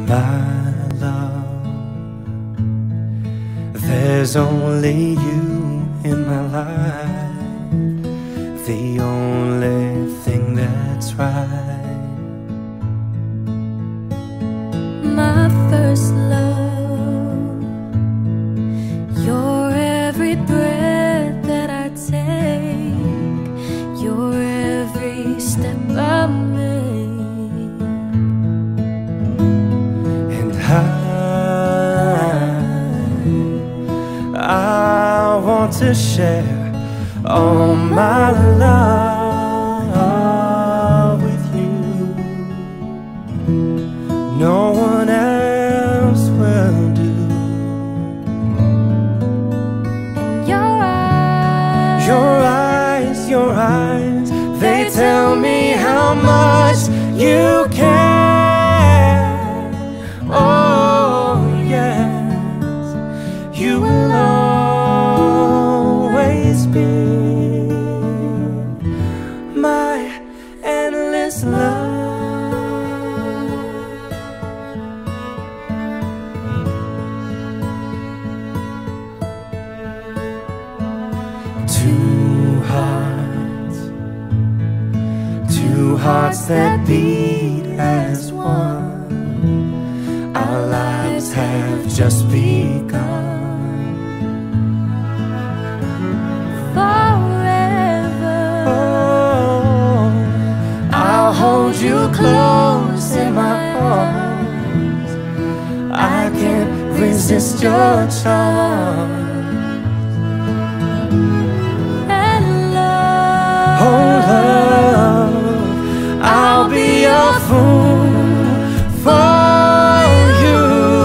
My love, there's only you in my life, the only thing that's right. My first love, you're every breath that I take, you're every step I make, And I want to share all my love with you. No one else will do. and Your eyes, they tell me how much you care. Oh yes, you will always be my endless love. Two hearts that beat as one. Our lives have just begun. forever. Oh, I'll hold you close in my arms. I can't resist your charm. Oh love, I'll be a fool for you,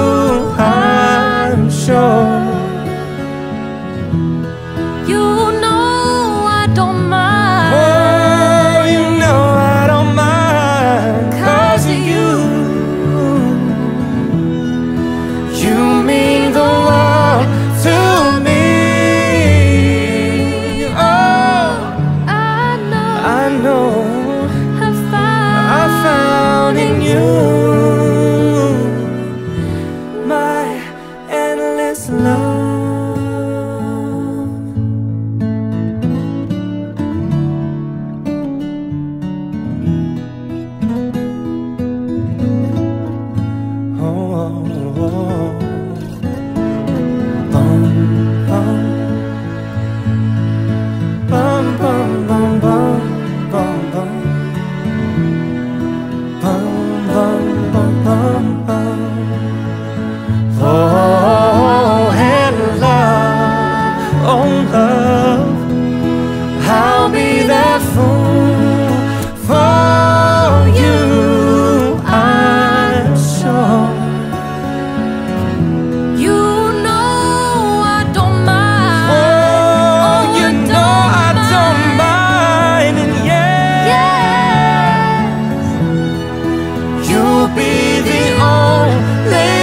I'm sure. You know I don't mind. Oh, you know I don't mind, 'cause of you. You mean the world to me. Oh, I know I found in you my endless love. Oh, oh, oh. Bum, bum. Bum, bum, bum, bum, bum, bum. Bum, bum, bum, bum, bum. Oh, and love, oh love, I'll be that fool for you, I'm sure. You know I don't mind. Oh, you know I don't mind, and yes, you'll be the only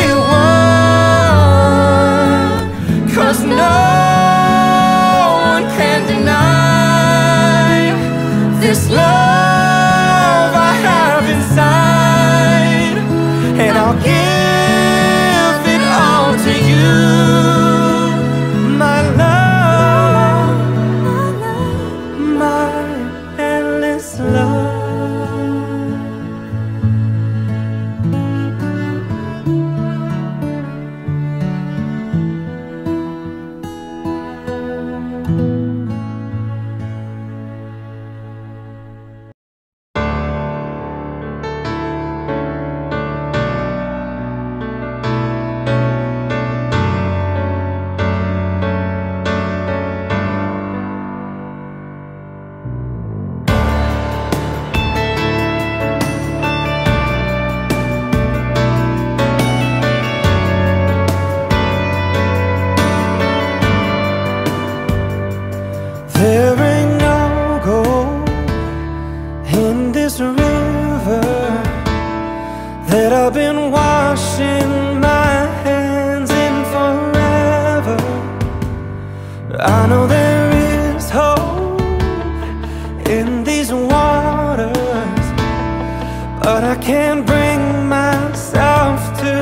one, 'cause no one can deny this love I have inside, and I'll give it all to you, my love, my endless love. There ain't no gold in this river that I've been washing my hands in forever. I know there is hope in these waters, but I can't bring myself to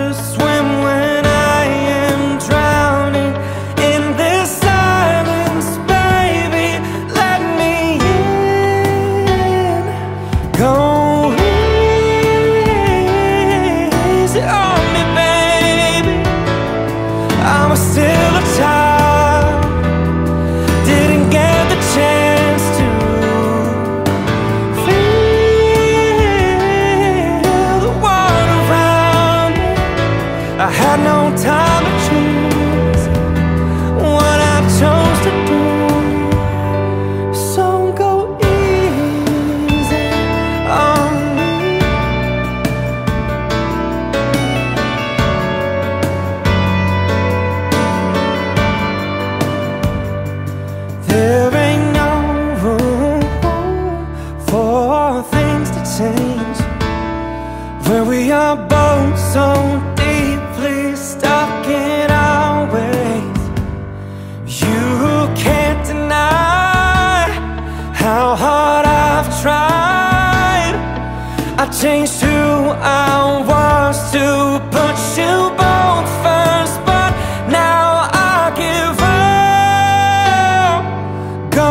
We are both so deeply stuck in our ways. You can't deny how hard I've tried. I changed who I was to put you both first, but now I give up. Go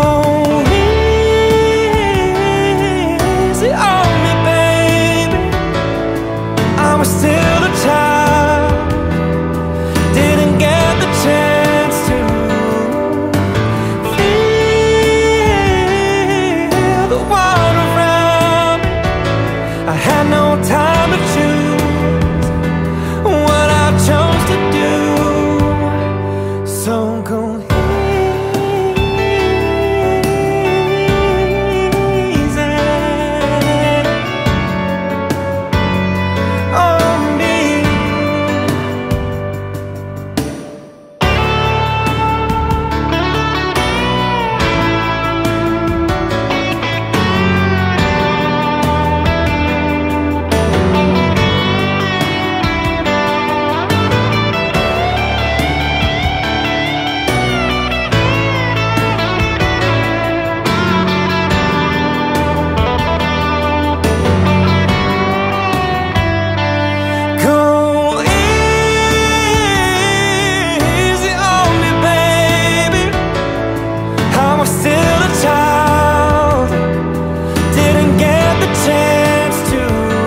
easy on me, baby. I was still a child, didn't get the chance to feel the world around me. I had no time to choose what I chose to do. So go easy on me. Go easy on me, baby. I was still a child, didn't get the chance to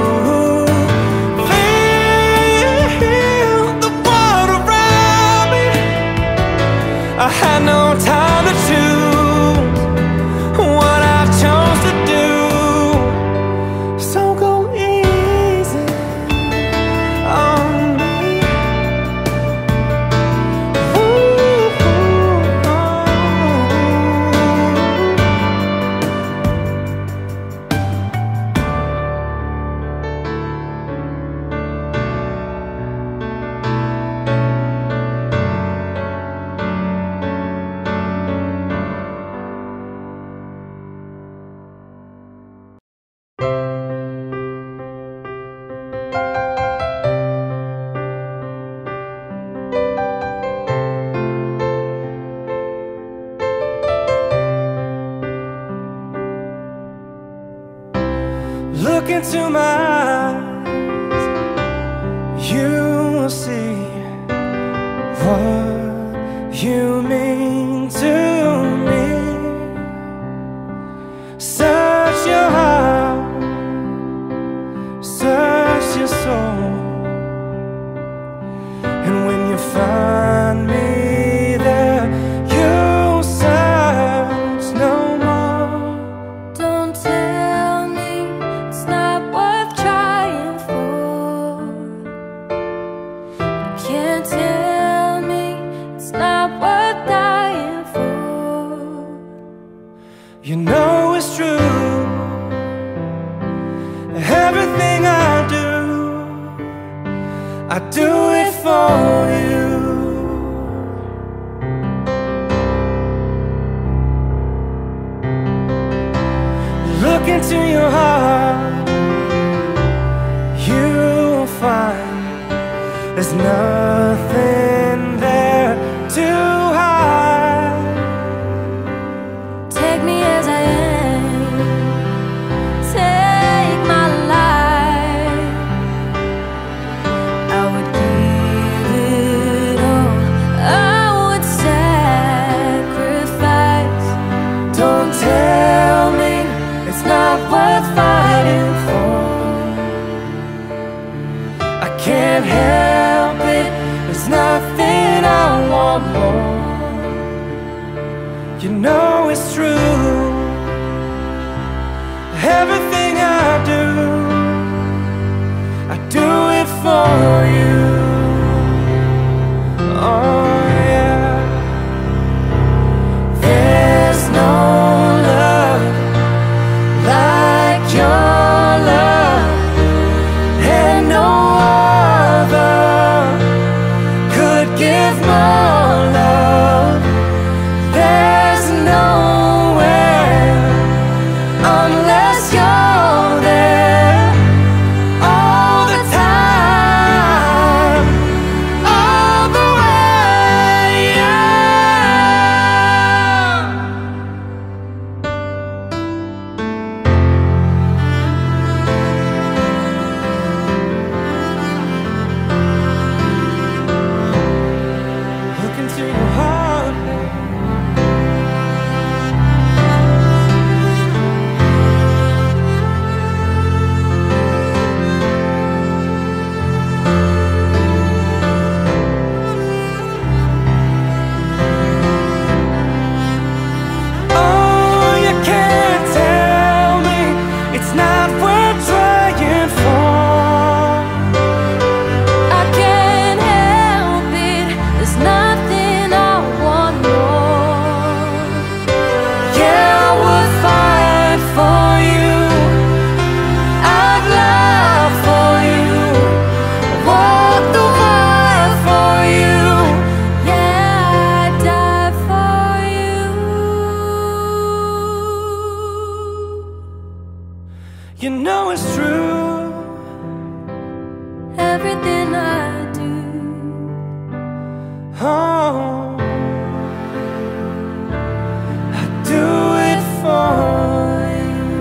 feel the world around me. I had no time to choose what I chose to do. So go easy on me. Look into my eyes, you will see what you mean to me. Search your heart, search your soul, and when you find me there, you'll search no more. Don't tell me it's not worth trying for. Can't tell me it's not worth dying for. You know it's true, everything I do it for you. Look into your heart, you'll find there's nothing there to hide. Take me as I am, take my life. I would give it all, I would sacrifice. Don't tell me it's not worth fighting for. I can't help it, there's nothing I want more. You know it's true, everything I do it for you. Oh yeah. There's no love like your love, and no other could give more love. There's nowhere unless you're there all the time. You know it's true. Everything I do, Oh, I do it for you.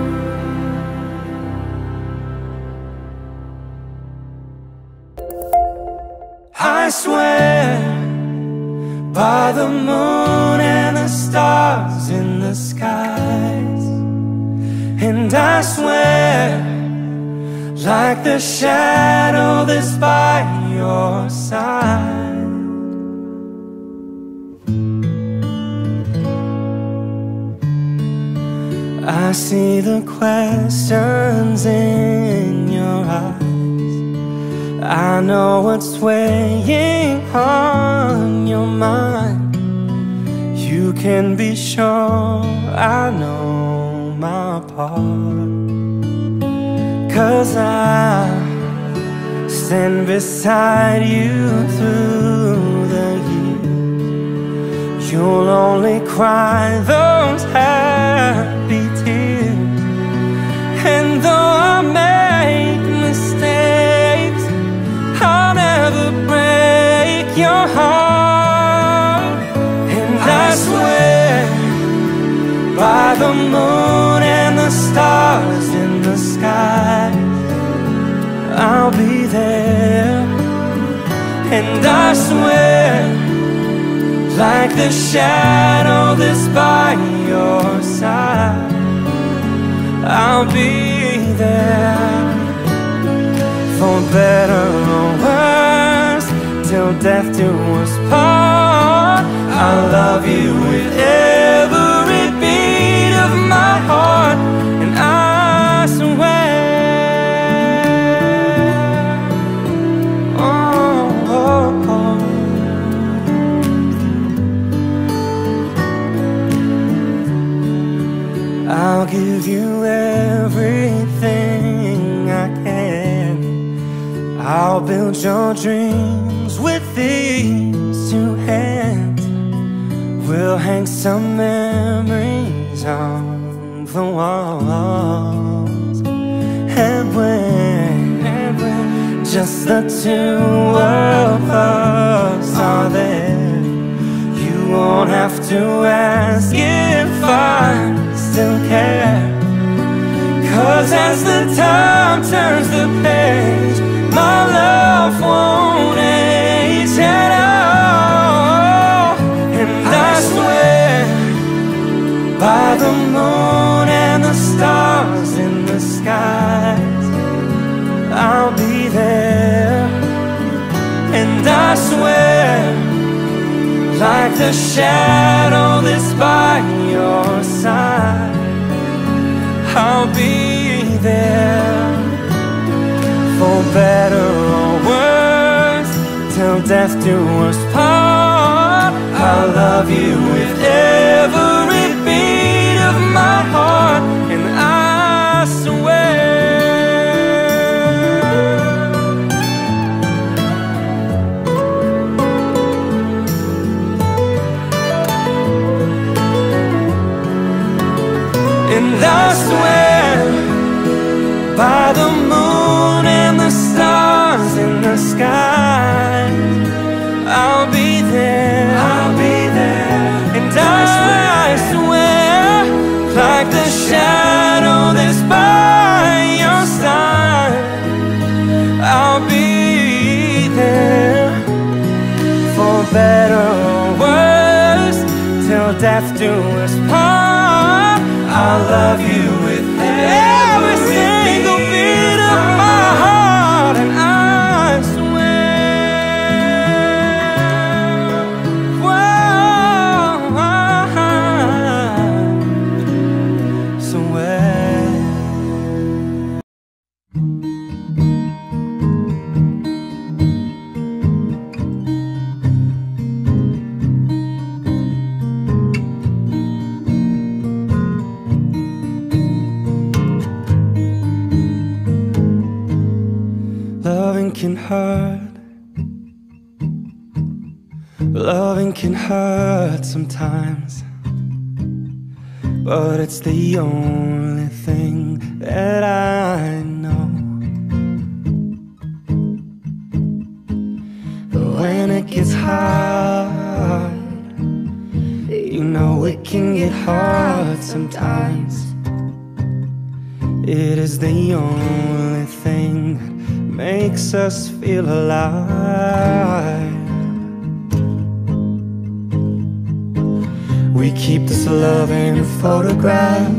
I swear by the moon and the stars in the skies, and I swear like the shadow that's by your side, I see the questions in your eyes. I know what's weighing on your mind. You can be sure I know my part, 'cause I stand beside you through the years. You'll only cry those happy tears. And though I make mistakes, I'll never break your heart. And I swear by the moon and the stars in the sky, I'll be there. And I swear like the shadow that's by your side, I'll be there. For better or worse, till death do us part. I love you with every beat of my heart. And I swear, oh, oh, oh, I'll give you everything I can. I'll build your dreams with these two hands. We'll hang some memories on the walls. And when just the two of us are there, you won't have to ask if I still care. 'Cause as the time turns the page, my love won't age at all. And I swear by the moon and the stars in the skies, I'll be there. And I swear like the shadow that's by your side, I'll be there. For better or worse, till death do us part. I love you with every beat of my heart. And I swear, and I swear by the moon and the stars in the sky, I'll be there. I'll be there. And I swear like the shadow that's by your side, I'll be there. For better or worse, till death do us part. I'll love you with every single beat of my heart. And I swear, whoa, swear. Loving can hurt. Loving can hurt sometimes, but it's the only thing that I sometimes. It is the only thing that makes us feel alive. We keep this love in a photograph.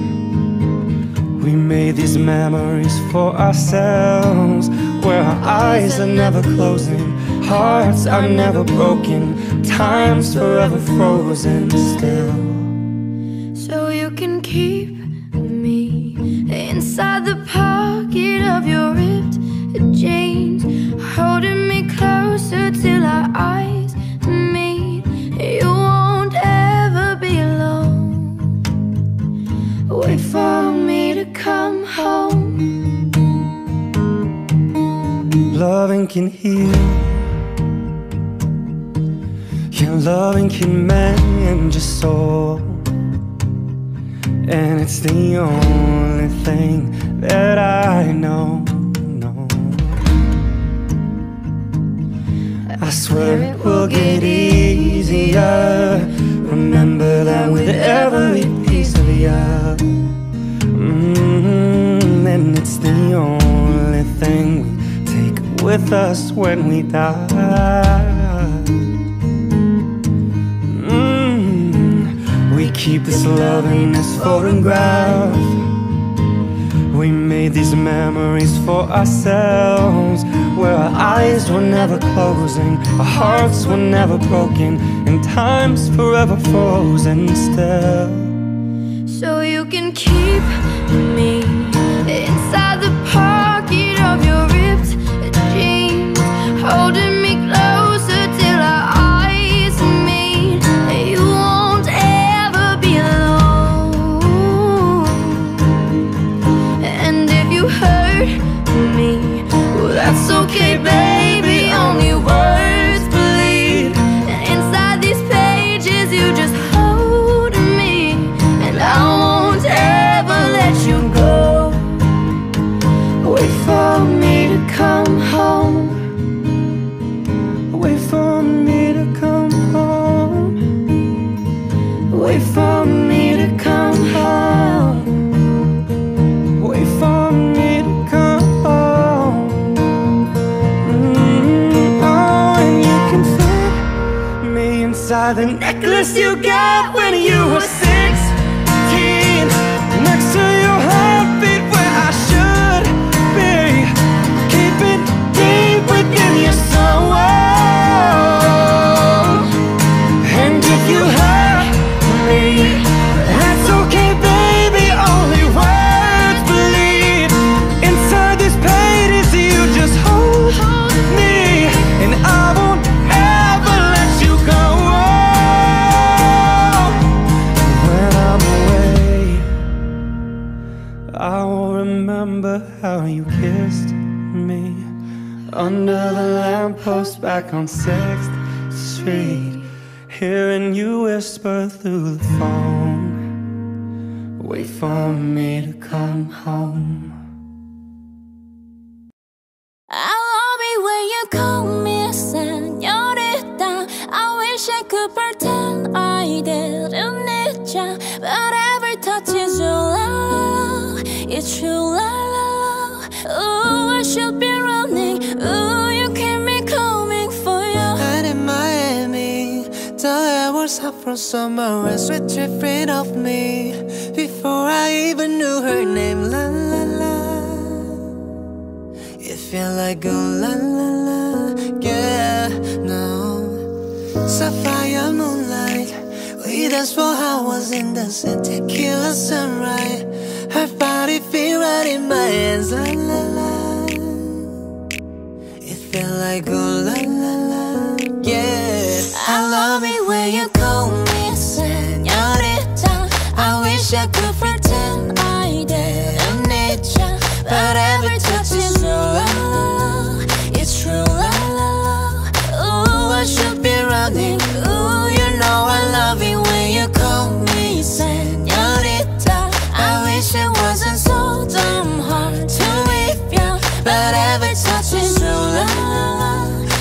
We made these memories for ourselves, where our eyes are never closing, hearts are never broken, time's forever frozen still. So you can keep me inside the pocket of your ripped jeans, holding me closer till our eyes meet. You won't ever be alone. Wait for me to come home. Loving can heal, yeah, loving can mend your soul. And it's the only thing that I know. I swear it will get easier. Remember that with every piece of you. And it's the only thing we take with us when we die. We keep this love in this photograph. We made these memories for ourselves, where our eyes were never closing, our hearts were never broken, and time's forever frozen still. So you can keep me inside the pocket of your ripped jeans, holding me closer till our eyes meet. You won't ever be alone. And if you hurt me, well, that's okay, baby. Only words bleed. And inside these pages, you just hold me, and I won't ever let you go. Wait for me to come home. Wait for me to come home. Wait for me to come home. Wait for me to come home. Oh, and you can fit me inside the necklace you got when you were 16, next to your heartbeat where I should be. Keep it deep within your soul. And if you hurt me, that's okay, baby. Only words bleed. Inside these pages, you just hold me, and I won't ever let you go. When I'm away, I will remember how you kissed me under the lamppost back on 6th Street, hearing you whisper through the phone. Wait for me to come home. I love it when you call me señorita. I wish I could pretend I didn't need ya, but every touch is your love. It's true love. Ooh, I should be running. Ooh, you keep me coming for you. And in Miami, the air was hot from summer and sweat dripping off me before I even knew her name. La la la, it felt like oh la la la, yeah, no. Sapphire moonlight, we danced for hours in the sun, tequila sunrise. Her body feel right in my hands, la la la. It felt like oh la la la, yeah. I love it when you call me señorita. I wish I could pretend I didn't need ya, but every touch is your love. It's true love. Ooh, I should be running. Ooh, you know I love it when you call me señorita. I wish it wasn't so damn hard to leave ya, but every touch is true love.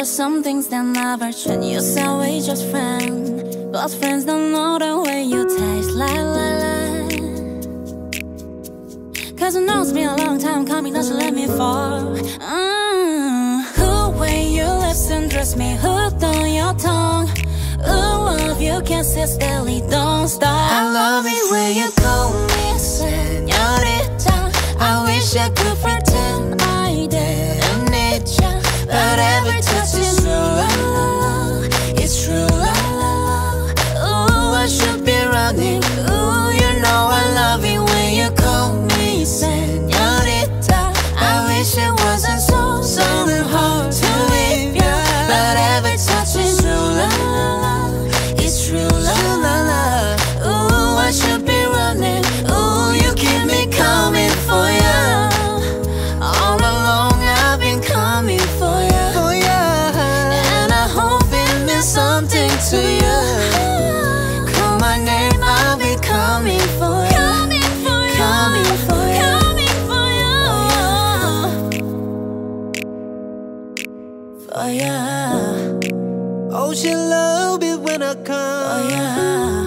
just some things that never change. You say we just friends, but friends don't know the way you taste. La la la. Cause I know it's been a long time coming, don't you let me fall. Who way you lips and dress me hooked on your tongue. Ooh, love you can't sit steadily, don't stop. I love it when you call me señorita. I wish I could pretend I didn't need ya, but every touch is true, it's true, ooh, I should be running. Ooh, you know I love it when you call me señorita. I wish it wasn't so hard to leave ya, but every touch is true, it's true, ooh, I should be running. Ooh, you keep me coming for ya. All along I've been coming for ya, and I hope it means something to you. Call my name, I'll be coming for ya, coming for ya, for ya. Oh, she love it when I come. Oh yeah.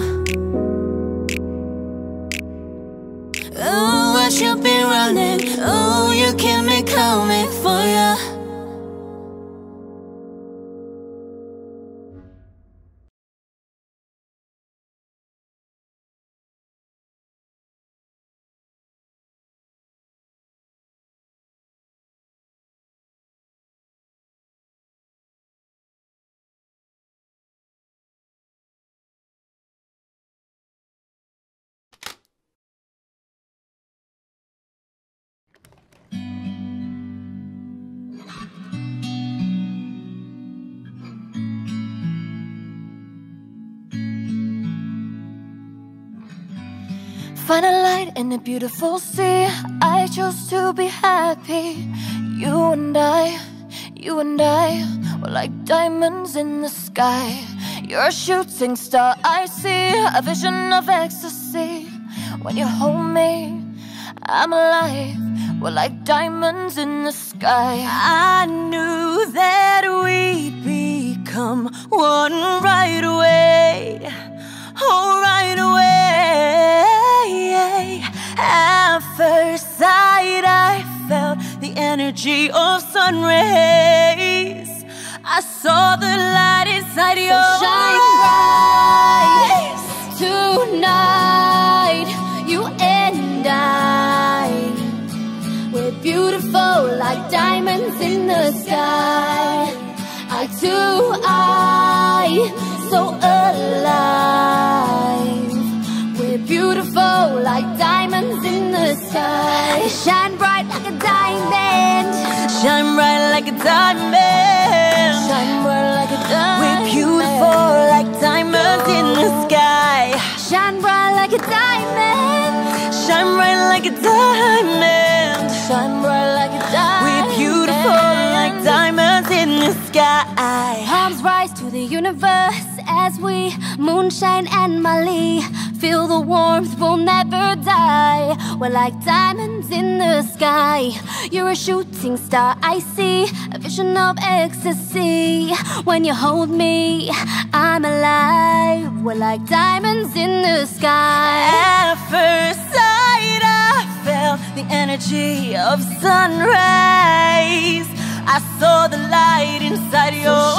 Ooh, I should be running. Ooh, you keep me coming for ya. Find a light in a beautiful sea. I chose to be happy. You and I were like diamonds in the sky. You're a shooting star, I see a vision of ecstasy. When you hold me, I'm alive. We're like diamonds in the sky. I knew that we'd become one right away. Oh, right away. At first sight, I felt the energy of sun rays. I saw the light inside your eyes. Tonight, you and I, we're beautiful like diamonds in the sky. Eye to eye, so alive. We're beautiful like diamonds in the sky. Shine bright like a diamond. Shine bright like a diamond. Shine bright like a diamond. We're beautiful like diamonds in the sky. Shine bright like a diamond. Shine bright like a diamond. Shine bright like a diamond. We're beautiful like diamonds in the sky. Palms rise to the universe as we moonshine and Mali. Feel the warmth, we'll never die. We're like diamonds in the sky. You're a shooting star, I see a vision of ecstasy. When you hold me, I'm alive. We're like diamonds in the sky. At first sight, I felt the energy of sun rays. I saw the light inside your eyes.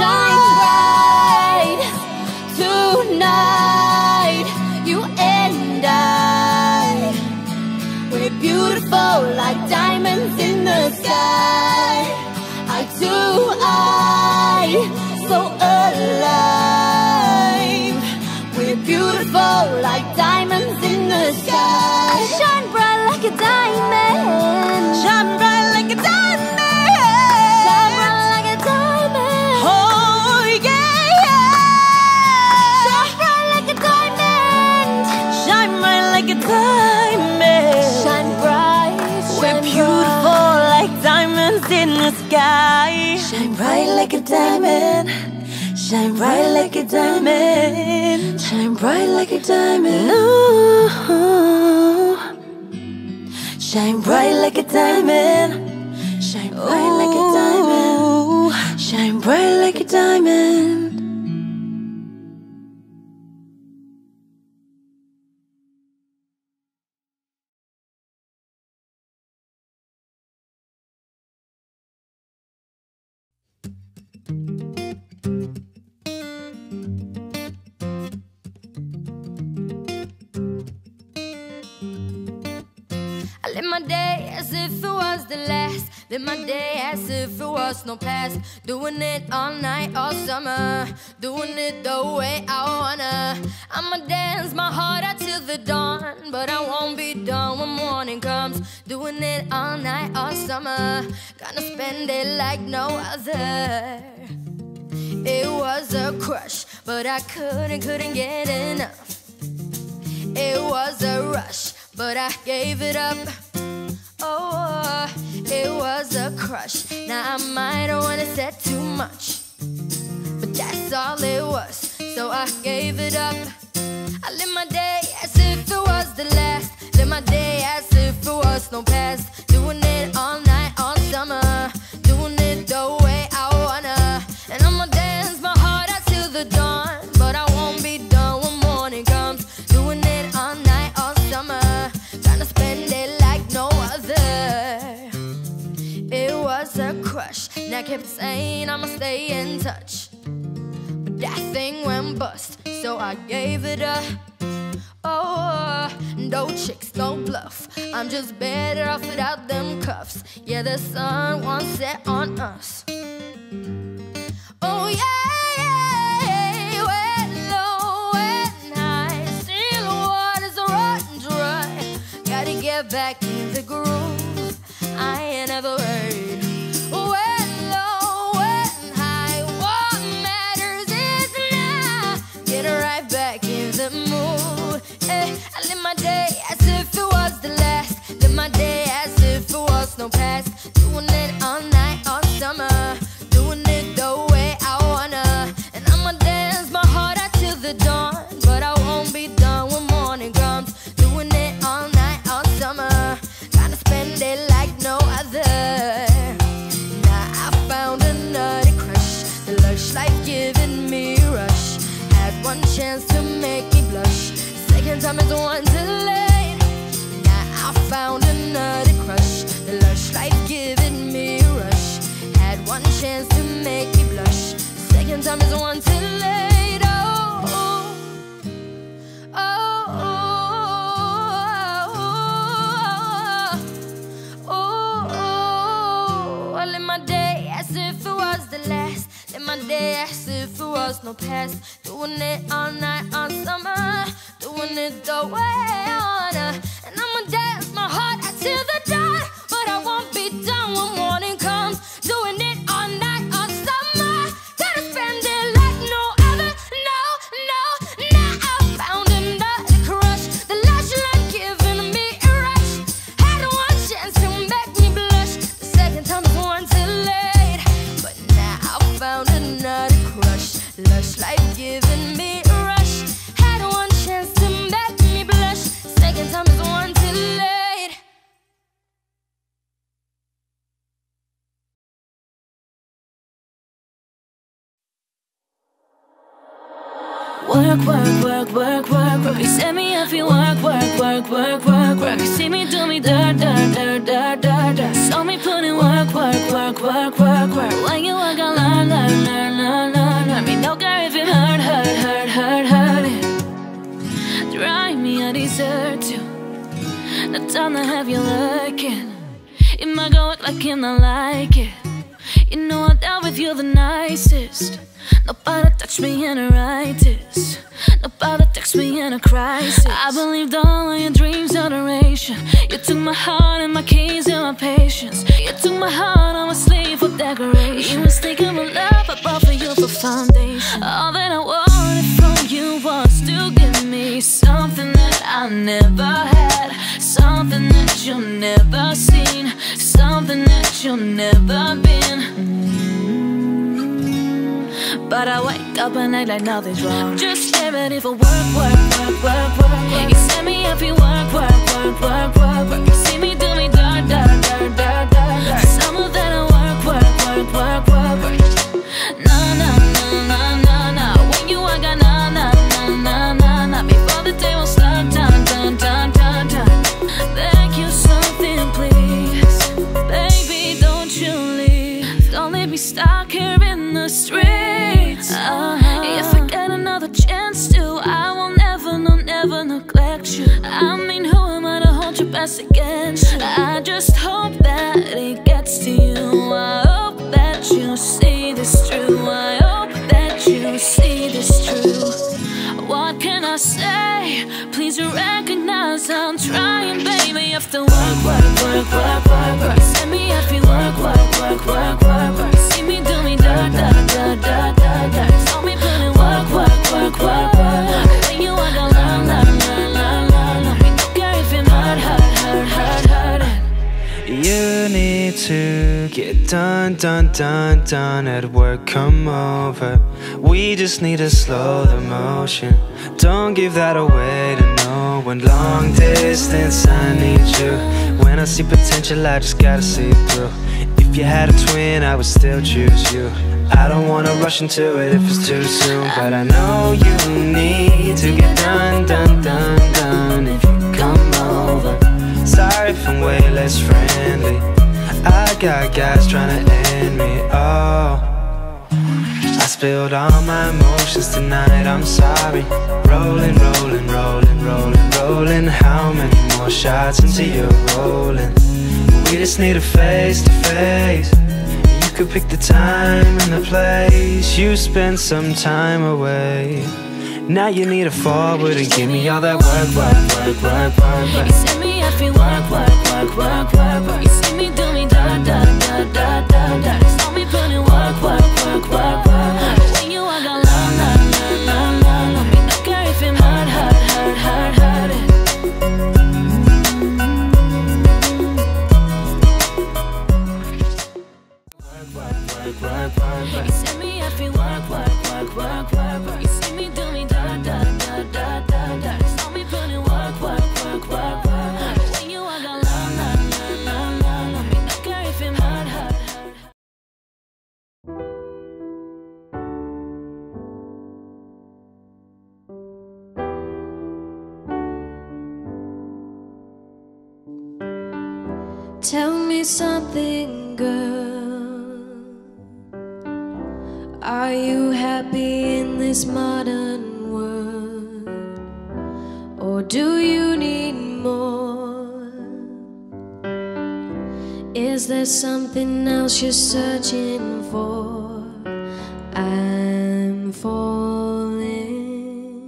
Shine bright tonight. You and I, we're beautiful like diamonds in the sky. Eye to eye, so alive. We're beautiful like diamonds in the sky. Shine bright like a diamond. Shine bright like a diamond. Shine bright like a diamond. Oh yeah, yeah. Shine bright like a diamond. Shine bright like a diamond. Shine bright. We're beautiful like diamonds in the sky. Shine bright like a diamond. Shine bright like a diamond. Shine bright like a diamond. Ooh. Shine bright like a diamond. Shine bright like a diamond. shine bright like a diamond. I live my day as if it was the last. Live my day as if it was no past. Doing it all night, all summer. Doing it the way I wanna. I'ma dance my heart out till the dawn, but I won't be done when morning comes. Doing it all night, all summer. Gonna spend it like no other. It was a crush, but I couldn't get enough. It was a rush, but I gave it up. Oh, it was a crush. Now I might have wanna said too much, but that's all it was, so I gave it up. I live my day as if it was the last. Live my day as if it was no past. Doing it all night, all summer. Doing it the way I wanna. And I'ma dance my heart out till the dawn, but I won't be done when morning comes. Doing it all night, all summer. Gonna spend it like no other. It was a crush, and I kept saying I'ma stay in touch, but that thing went bust, so I gave it up. Oh, no tricks, no bluff. I'm just better off without them cuffs. Yeah, the sun won't set on us. Oh yeah, yeah. When low and high, still waters are running dry. Gotta get back in the groove. I ain't never heard. When low and high, what matters is now. Get right back in the mood. I live my day as if it was the last. Live my day as if it was no past. Doing it all night, all summer. Doing it the way I wanna. And I'ma dance my heart out till the dawn, but I won't be done when morning comes. Doing it all night, all summer. Gotta spend it like no other. Now I found another crush. The lush life giving me a rush. Had one chance to make me blush. Second time is one too late. Now I found another crush. The lush life giving me a rush. Had one chance to make me blush. Second time is one too late. Oh, oh, oh, oh, oh. I live my day as if it was the last. Live my day as if it was no past. Doing it all night, all summer. Doing it the way I wanna. And I'ma dance my heart out till the dawn, but I won't be done when morning comes. Doing it all night, all summer. Gotta spend it like no other. No, no, now I found another crush. The lush life giving me a rush. Had one chance to make me blush. The second time is one too late. But now I found another crush. Lush life giving me a rush. Had one chance to make me blush. Second time is one too late. Work, work, work, work, work, work. You set me up, you work, work, work, work, work, work. You see me do me dirt, dirt, dirt, dirt, dirt, dirt. Saw me put in work, work, work, work, work, work. When you work, I learn, learn, learn, learn, learn, learn. Me no care if it hurt, hurt, hurt, hurt, hurt it. Drive me, I deserve to. No time to have you looking. It might go act like him, not like it. You know I dealt with you the nicest. Nobody touched me in the rightest. Nobody text me in a crisis. I believed all of your dreams are duration. You took my heart and my keys and my patience. You took my heart, I was slave for decoration. You was thinking of love, I brought for you for foundation. All that I wanted from you was to give me something that I never had, something that you've never seen, something that you've never been. But I wake up and act like nothing's wrong. Just get ready for work, work, work, work, work. You set me up, you work, work, work, work, work, work. You see me do me dirt, dirt, dirt, dirt, dirt, dirt. Some of that I work, work, work, work, work, work. best again. I just hope that it gets to you. I hope that you see this true. I hope that you see this true. What can I say? Please recognize I'm trying, baby. You have to work, work, work, work, work, work. Send me if you work, work, work, work, work, work. See me do me da da da da da da. Saw me put in work, work, work, work, work. When you walk down, learn, learn, learn, learn, learn. We don't care if it hurt, hurt, hurt, hurt, hurt. You need to get done, done, done, done at work, come over. We just need to slow the motion. Don't give that away to no one. Long distance, I need you. When I see potential, I just gotta see it through. If you had a twin, I would still choose you. I don't wanna rush into it if it's too soon, but I know you need to get done, done, done, done. If you come over, sorry if I'm way less friendly. I got guys trying to end me, oh. I spilled all my emotions tonight, I'm sorry. Rolling, rolling, rolling, rolling, rolling. How many more shots until you're rolling? We just need a face to face. You could pick the time and the place. You spend some time away. Now you need to forward and give me all that work, work, work, work, work, work. You send me if you work, work, work, work, work, work. You see me do me da da da da da da. Saw me put in work, work, work, work, work. When you walk down, learn, learn, learn, learn, learn. We don't care if it hurt, hurt, hurt, hurt, hurt. Work, work, work, work, work, work. You send me if you work, work, work, work, work, work. You see me do me da da da da da da. Saw me put in work, work, work, work, work. When you walk down, learn, learn, learn, learn, learn. We don't care if it hurt, hurt, hurt. Tell me something, girl. Are you happy in this modern world? Or do you need more? Is there something else you're searching for? I'm falling.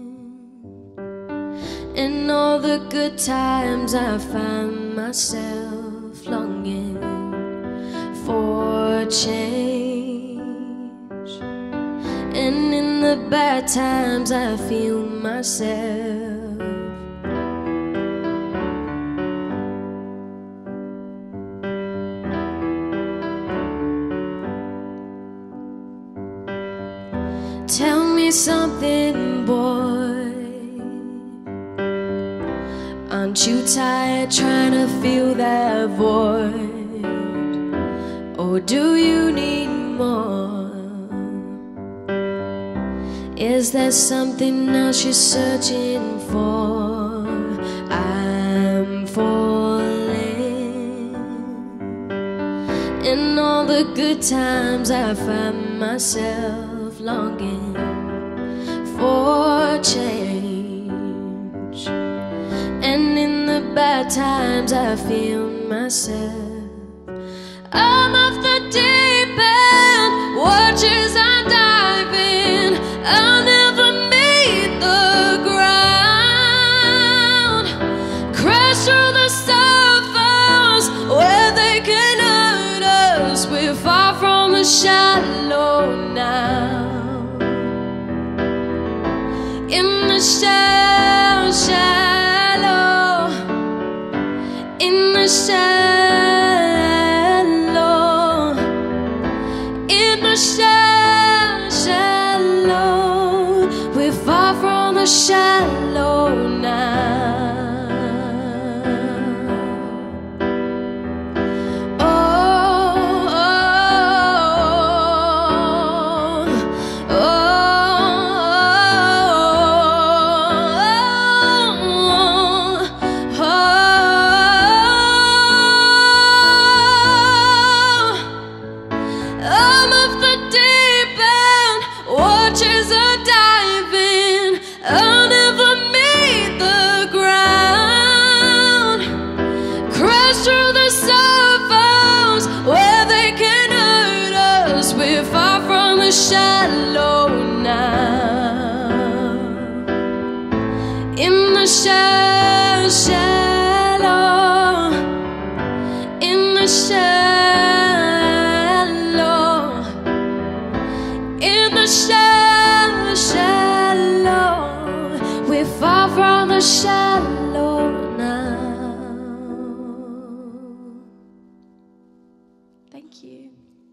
In all the good times I find myself longing for change, and in the bad times I feel myself. Tell me something, boy. Aren't you tired trying to fill that void? Or do you need more? Is there something else you're searching for? I'm falling. In all the good times I find myself longing for change, and in the bad times I feel myself. I'm off the deep end, watch as I dive in. I'll never meet the ground, crash through the surface where they can hurt us. We're far from the shallow now, in the shallow, in the shallow, in the shallow. We're far from the shallow now. Watches are diving, I'll never the shallow, in the shallow, in the shallow, shallow. We're far from the shallow now. Thank you.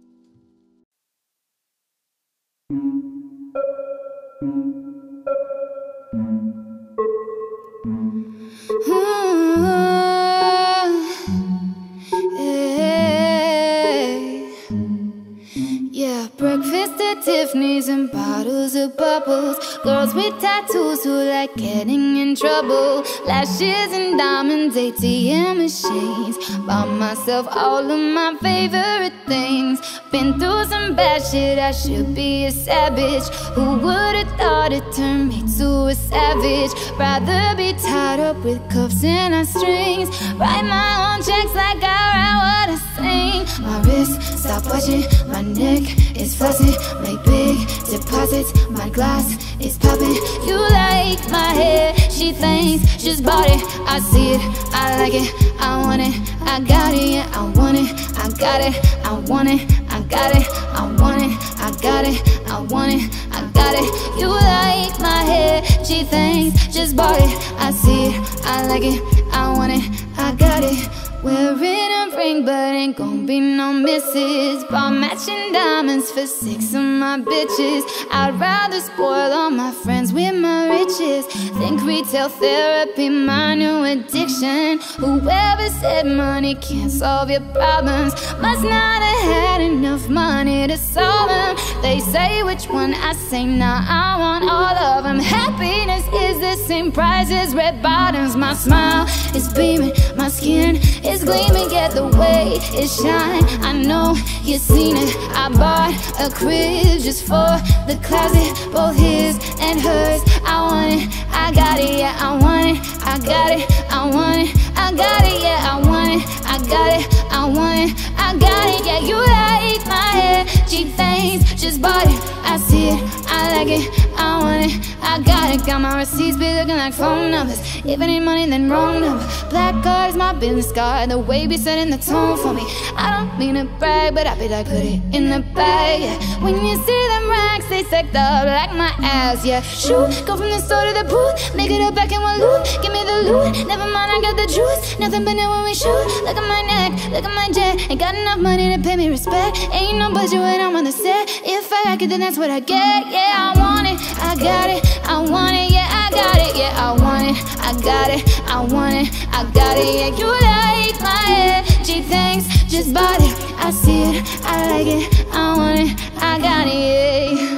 Yeah, breakfast at Tiffany's and bottles of bubbles. Girls with tattoos who like getting in trouble. Lashes and diamonds, ATM machines. Bought myself all of my favorite things. Been through some bad shit, I should be a savage. Who would've thought it turned me to a savage? Rather be tied up with cuffs and strings. Write my own checks like I write what I sing. My wrist, stop watching, my neck is flossy. Make big deposits, my glass is popping. You like my hair, she thinks she's bought it. I see it, I like it, I want it, I got it, yeah, I want it, I got it, I want it, I got it, I want it, I got it, I want it, I got it. You like my hair, she thinks she's bought it. I see it, I like it, I want it, I got it. Wearing a ring but ain't gon' be no misses. Bought matching diamonds for 6 of my bitches. I'd rather spoil all my friends with my riches. Think retail therapy my new addiction. Whoever said money can't solve your problems must not have had enough money to solve them. They say which one, I say nah, I want all of them. Happiness is the same price as red bottoms. My smile is beaming, my skin is gleaming, yet the way it shine, I know you've seen it. I bought a crib just for the closet, both his and hers. I want it, I got it, yeah, I want it, I got it, I want it, I got it, yeah, I want it, I got it, I want it, I got it, yeah. You like my hair, cheap things, just bought it. I see it, I like it, I want it, I got it. Got my receipts be looking like phone numbers. If it ain't money, then wrong number. Black card is my business card, the way be setting the tone for me. I don't mean to brag, but I be like, put it in the bag, yeah. When you see them racks, they stacked up like my ass, yeah. Shoot, go from the store to the booth, make it up back in one loop. Give me the loot, never mind, I got the juice. Nothing but it when we shoot. Look at my neck, look at my jet. Ain't got enough money to pay me respect. Ain't no budget when I'm on the set. If I like it, then that's what I get, yeah. I want it, I got it, I want it, yeah, I got it, yeah, I want it, I got it, I want it, I got it, yeah. You like my hair, gee thanks, just bought it. I see it, I like it, I want it, I got it, yeah.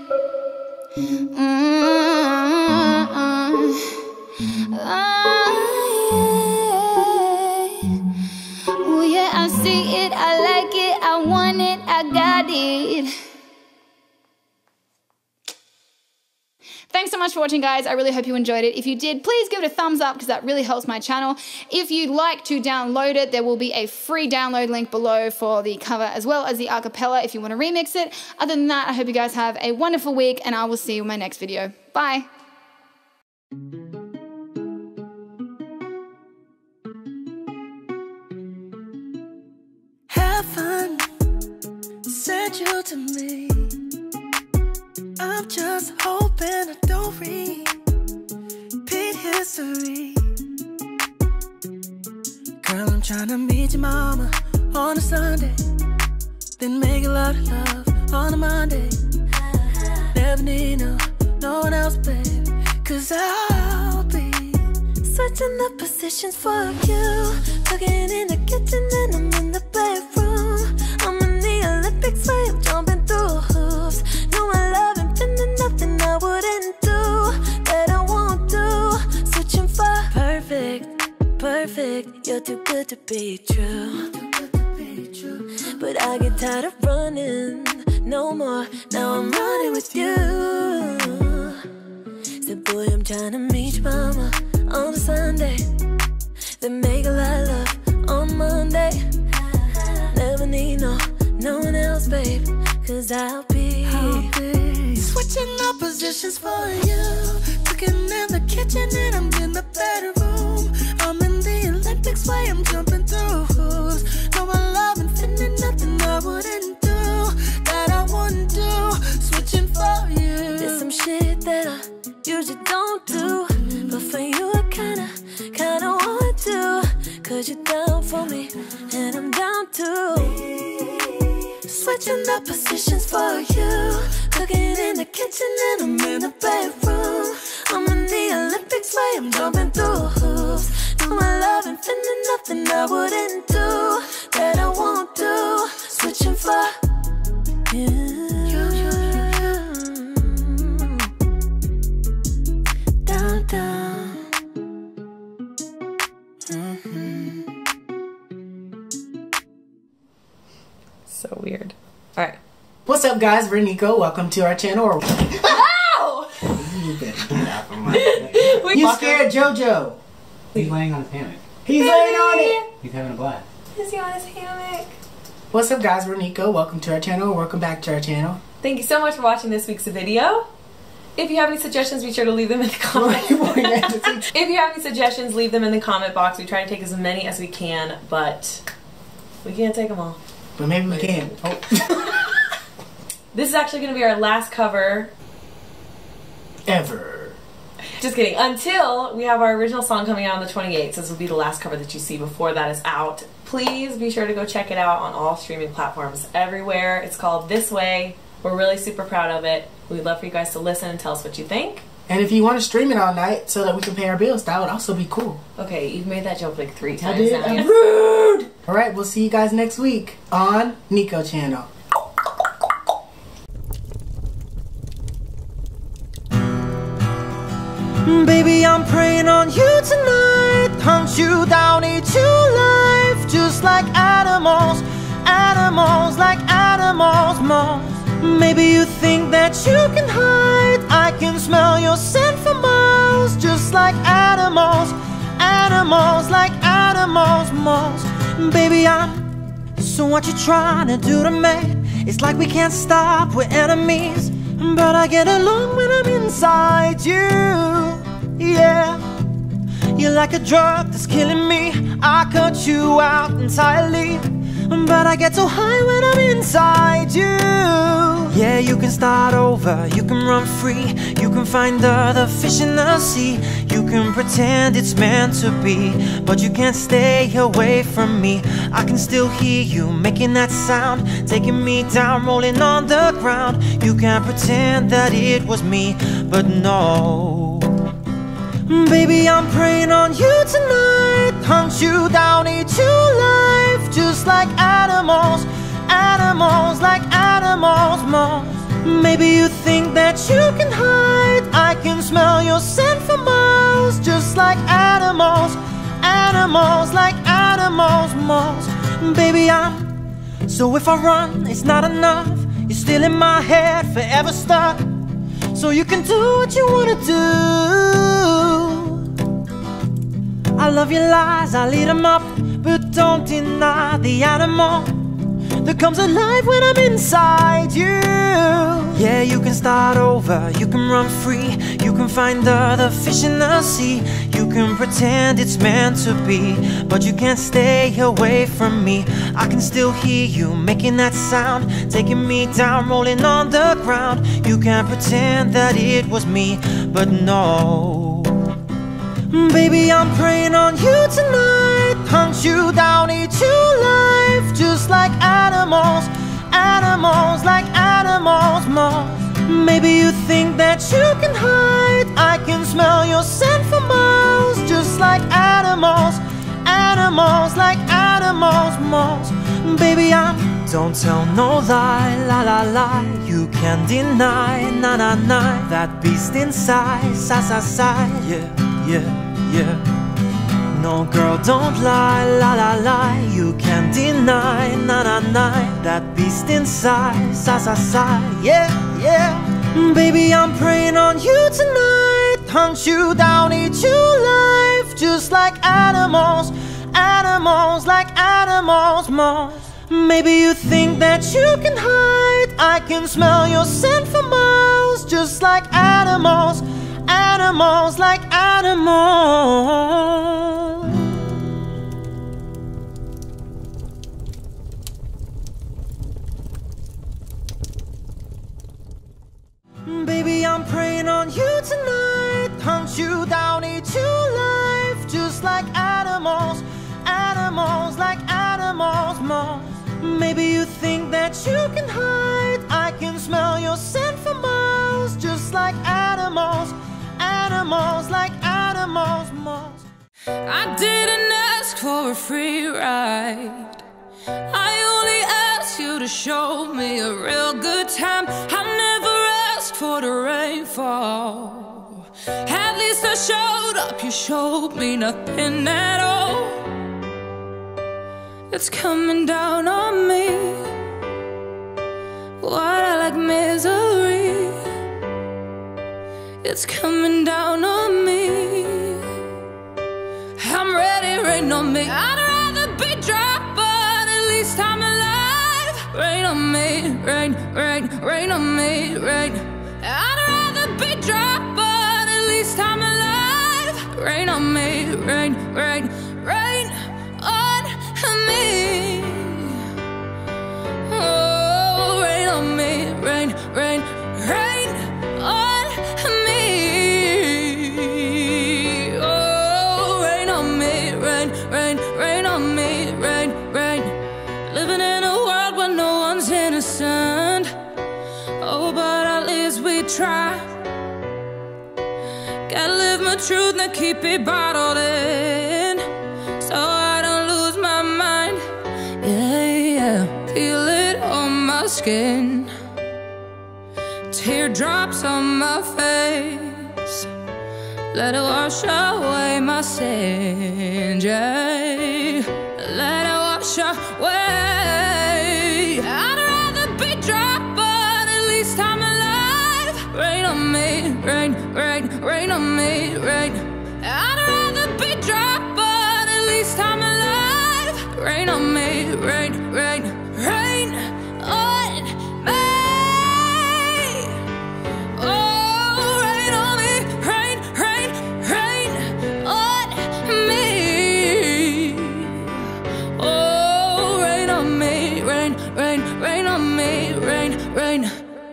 Oh yeah, I see it, I like it, I want it, I got it. Thanks so much for watching, guys. I really hope you enjoyed it. If you did, please give it a thumbs up because that really helps my channel. If you'd like to download it, there will be a free download link below for the cover as well as the acapella if you want to remix it. Other than that, I hope you guys have a wonderful week and I will see you in my next video. Bye. Heaven sent you to me. I'm just hoping I don't repeat history. Girl, I'm trying to meet your mama on a Sunday, then make a lot of love on a Monday. Never need no one else, babe, 'cause I'll be switching the positions for you. Cooking in the kitchen and I'm in the bedroom. I'm in the Olympics where I'm jumping through hoops. No, I love him, and nothing I wouldn't do that I won't do. Searching for perfect, perfect. You're too good to be true. But I get tired of running, no more. Now I'm running with you. So boy, I'm trying to meet your mama on a Sunday, then make a lot of love on Monday. Never need no one else, babe, 'cause I'll be switching up positions for you. Cooking in the kitchen and I'm in the bedroom. Olympics way I'm jumping through hoops. No, I love infinite, nothing I wouldn't do, that I wouldn't do, switching for you. There's some shit that I usually don't do, but for you I kinda want to. Cause you're down for me, and I'm down too. Switching the positions for you, cooking in the kitchen and I'm in the bedroom. I'm in the Olympics way, I'm jumping through hoops. No, I love infinite, nothing I wouldn't do, that I won't do, switching for you. Down, down. So weird. All right. What's up, guys? We're Nico. Welcome to our channel. Ow! You better get out from my neck. You scared JoJo. He's laying on his hammock. He's laying on it. He's having a blast. Is he on his hammock? What's up, guys? We're Nico. Welcome to our channel. Welcome back to our channel. Thank you so much for watching this week's video. If you have any suggestions, be sure to leave them in the comments. If you have any suggestions, leave them in the comment box. We try to take as many as we can, but we can't take them all. But maybe we can. Oh. This is actually going to be our last cover Ever. Just kidding. Until we have our original song coming out on the 28th. So this will be the last cover that you see before that is out. Please be sure to go check it out on all streaming platforms everywhere. It's called This Way. We're really super proud of it. We'd love for you guys to listen and tell us what you think. And if you want to stream it all night so that we can pay our bills, that would also be cool. Okay, you've made that joke like 3 times I did. now. Rude! Alright, we'll see you guys next week on Nico Channel. Baby, I'm praying on you tonight. Hunt you down, eat you alive. Just like animals, animals, like animals, moms. Maybe you think that you can hide. I can smell your scent for miles. Just like animals, animals, like animals, moms. Baby, so what you trying to do to me? It's like we can't stop, we're enemies. But I get along when I'm inside you. Yeah, you're like a drug that's killing me. I cut you out entirely, but I get so high when I'm inside you. Yeah, you can start over, you can run free, you can find other fish in the sea. You can pretend it's meant to be, but you can't stay away from me. I can still hear you making that sound, taking me down, rolling on the ground. You can't pretend that it was me, but no. Baby, I'm praying on you tonight. Hunt you down, eat you alive. Just like animals, animals, like animals, moms. Maybe you think that you can hide. I can smell your scent for miles. Just like animals, animals, like animals, moms. Baby, so if I run, it's not enough. You're still in my head, forever stuck. So you can do what you wanna do. I love your lies, I'll eat them up, but don't deny the animal that comes alive when I'm inside you. Yeah, you can start over, you can run free, you can find other fish in the sea. You can pretend it's meant to be, but you can't stay away from me. I can still hear you making that sound, taking me down, rolling on the ground. You can't pretend that it was me, but no. Baby, I'm praying on you tonight. Hunt you down, eat you alive. Just like animals, animals, like animals, moms. Maybe you think that you can hide. I can smell your scent for miles. Just like animals, animals, like animals, moms. Baby, don't tell no lie, la la la. You can't deny, na na na. That beast inside, sa sa sa. Yeah, yeah, yeah. No, girl, don't lie, la la la. You can't deny, na na na. That beast inside, sa sa sa. Yeah, yeah. Baby, I'm praying on you tonight. Hunt you down, eat you alive. Just like animals, animals, like animals, moms. Maybe you think that you can hide. I can smell your scent for miles. Just like animals, animals, like animals. Baby, I'm praying on you tonight. Hunt you down, eat you alive. Just like animals, animals, like animals, moms. Maybe you think that you can hide. I can smell your scent for miles. Just like animals, animals, like animals, moms. I didn't ask for a free ride. I only asked you to show me a real good time. I never asked for the rainfall. At least I showed up, you showed me nothing at all. It's coming down on me. What I like misery. It's coming down on me. I'm ready, rain on me. I'd rather be dry, but at least I'm alive. Rain on me, rain, rain, rain on me, rain. I'd rather be dry, but at least I'm alive. Rain on me, rain, rain, rain on me. Oh, rain on me, rain, rain, rain on me. Oh, rain on me, rain, rain, rain on me, rain, rain. Living in a world where no one's innocent. Oh, but at least we try. Gotta live my truth and keep it bottled in, so I don't lose my mind. Yeah, yeah. Feel it on my skin. Teardrops on my face. Let it wash away my sins, yeah. Let it wash away. I'd rather be dry, but at least I'm alive. Rain on me, rain, rain, rain on me, rain. I'd rather be dry, but at least I'm alive. Rain on me, rain, rain, rain on me. Oh, rain on me, rain, rain, rain on me. Oh, rain on me, rain, rain, rain on me, rain, rain.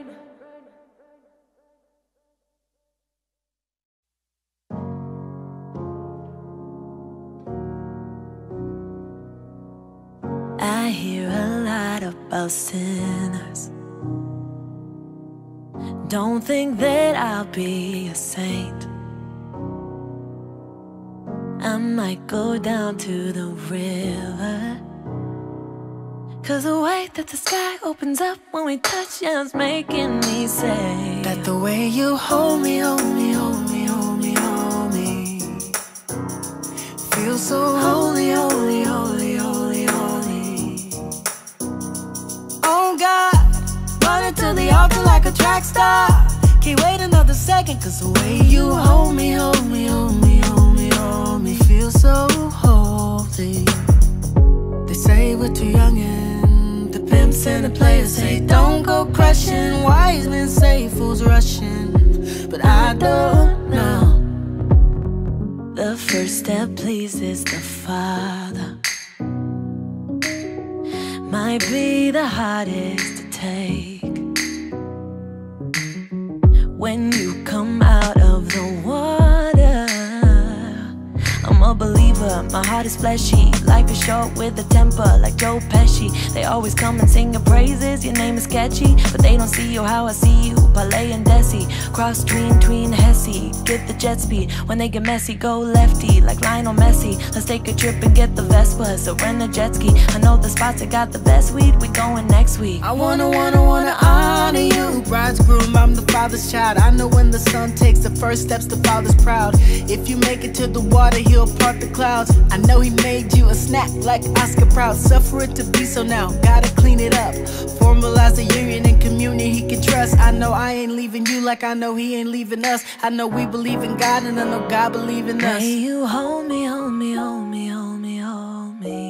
I hear a lot about sinners. Don't think that I'll be a saint. I might go down to the river, 'cause the way that the sky opens up when we touch, yeah, it's making me say that the way you hold me, hold me, hold me, hold me, hold me, feels so holy, holy, holy, holy, holy. Oh God, running to the altar like a track star. Can't wait another second, 'cause the way you hold me, hold me, hold me, hold me, hold me, feels so holy. They say we're too young and the pimps and the players say don't go crushing. Wise men say fools rushing, but I don't know. The first step pleases the Father, might be the hardest to take. When you come out of the water, I'm a believer, my heart is fleshy. Life is short with a temper like Joe Pesci. They always come and sing your praises, your name is catchy, but they don't see you how I see you. Palais and Desi, cross tween Hesse. Get the jet speed, when they get messy, go lefty like Lionel Messi. Let's take a trip and get the Vespa, so rent a jet ski. I know the spots that got the best weed, we going next week. I wanna honor you, bridegroom, I'm the father's child. I know when the son takes the first steps, the father's proud. If you make it to the water, he'll part the clouds. I know he made you a snack like Oscar Proud. Suffer it to be so now, gotta clean it up. Formalize the union and communion he can trust. I know I ain't leaving you like I know he ain't leaving us. I know we believe in God and I know God believe in us. May you hold me, hold me, hold me, hold me, hold me.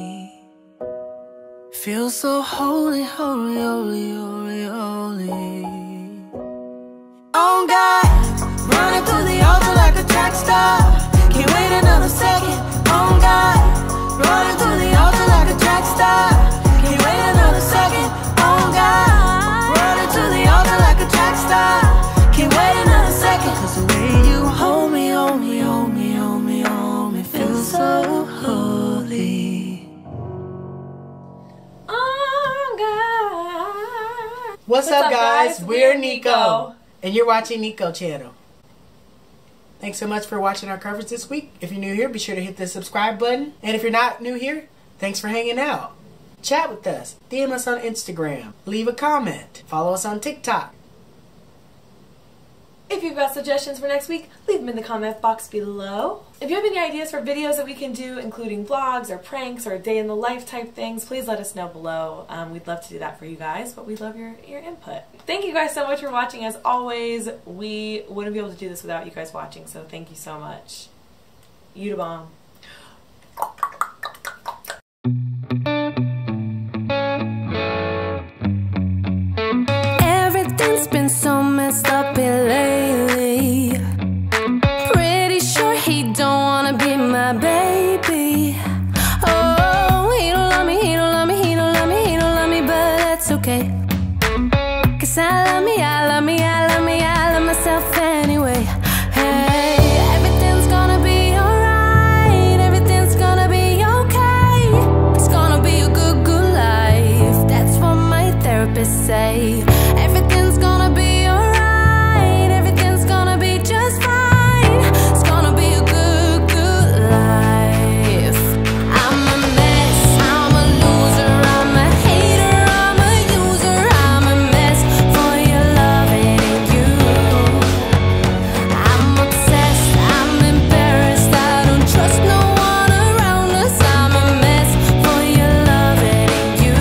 Feel so holy, holy, holy, holy, holy. Oh God, running through the altar like a track star. Can't wait another second. Oh God, running through the altar like a track star. Can't wait another second. Oh God, running to the altar like a track star. What's up, guys? We're Nico. And you're watching Nico Channel. Thanks so much for watching our coverage this week. If you're new here, be sure to hit the subscribe button. And if you're not new here, thanks for hanging out. Chat with us. DM us on Instagram. Leave a comment. Follow us on TikTok. If you've got suggestions for next week, leave them in the comment box below. If you have any ideas for videos that we can do, including vlogs or pranks or day in the life type things, please let us know below. We'd love to do that for you guys, but we love your input. Thank you guys so much for watching. As always, we wouldn't be able to do this without you guys watching, so thank you so much. You the bomb. Everything's been so messed up here lately. Pretty sure he don't wanna be my baby. Oh, he don't love me, he don't love me, he don't love me, he don't love me, but that's okay. 'Cause I love me, I love me, I love me, I love myself anyway. Hey, everything's gonna be alright, everything's gonna be okay. It's gonna be a good, good life. That's what my therapist say. Everything's gonna be alright, everything's gonna be just fine. It's gonna be a good, good life. I'm a mess, I'm a loser, I'm a hater, I'm a user, I'm a mess for your loving you. I'm obsessed, I'm embarrassed, I don't trust no one around us. I'm a mess for your loving you.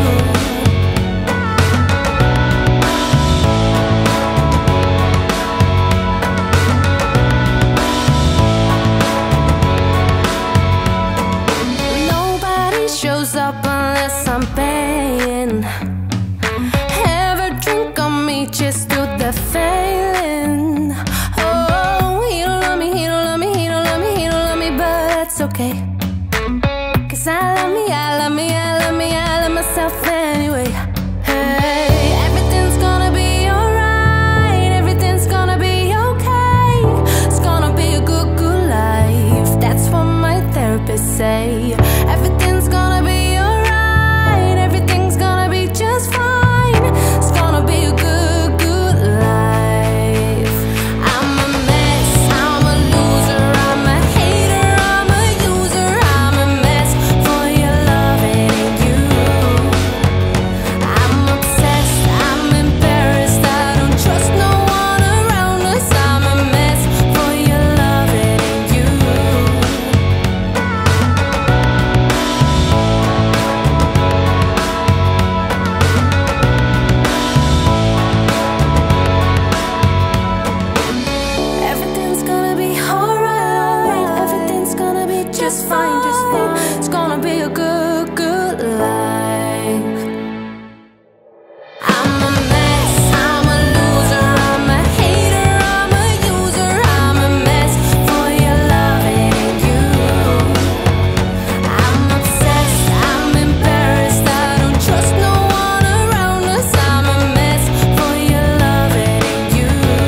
Nobody shows up unless I'm paying. Ever drink on me just to the failing. Oh, he don't love me, he don't love me, he don't love me, he don't love me, but that's okay. 'Cause I love me, I love me, I love me, I love myself anyway. Hey, everything's gonna be alright, everything's gonna be okay. It's gonna be a good, good life. That's what my therapist say. Everything's gonna be alright, everything's gonna be just fine. It's gonna be a good, good life. I'm a mess, I'm a loser, I'm a hater, I'm a user, I'm a mess for your loving you. I'm obsessed, I'm embarrassed, I don't trust no one around us. I'm a mess for your loving you. Everything's gonna be alright, everything's gonna be just fine, just fine. It's gonna be a good, good life. I'm a mess, I'm a loser, I'm a hater, I'm a user, I'm a mess for your loving you. I'm obsessed, I'm embarrassed, I don't trust no one around us. I'm a mess for your loving you.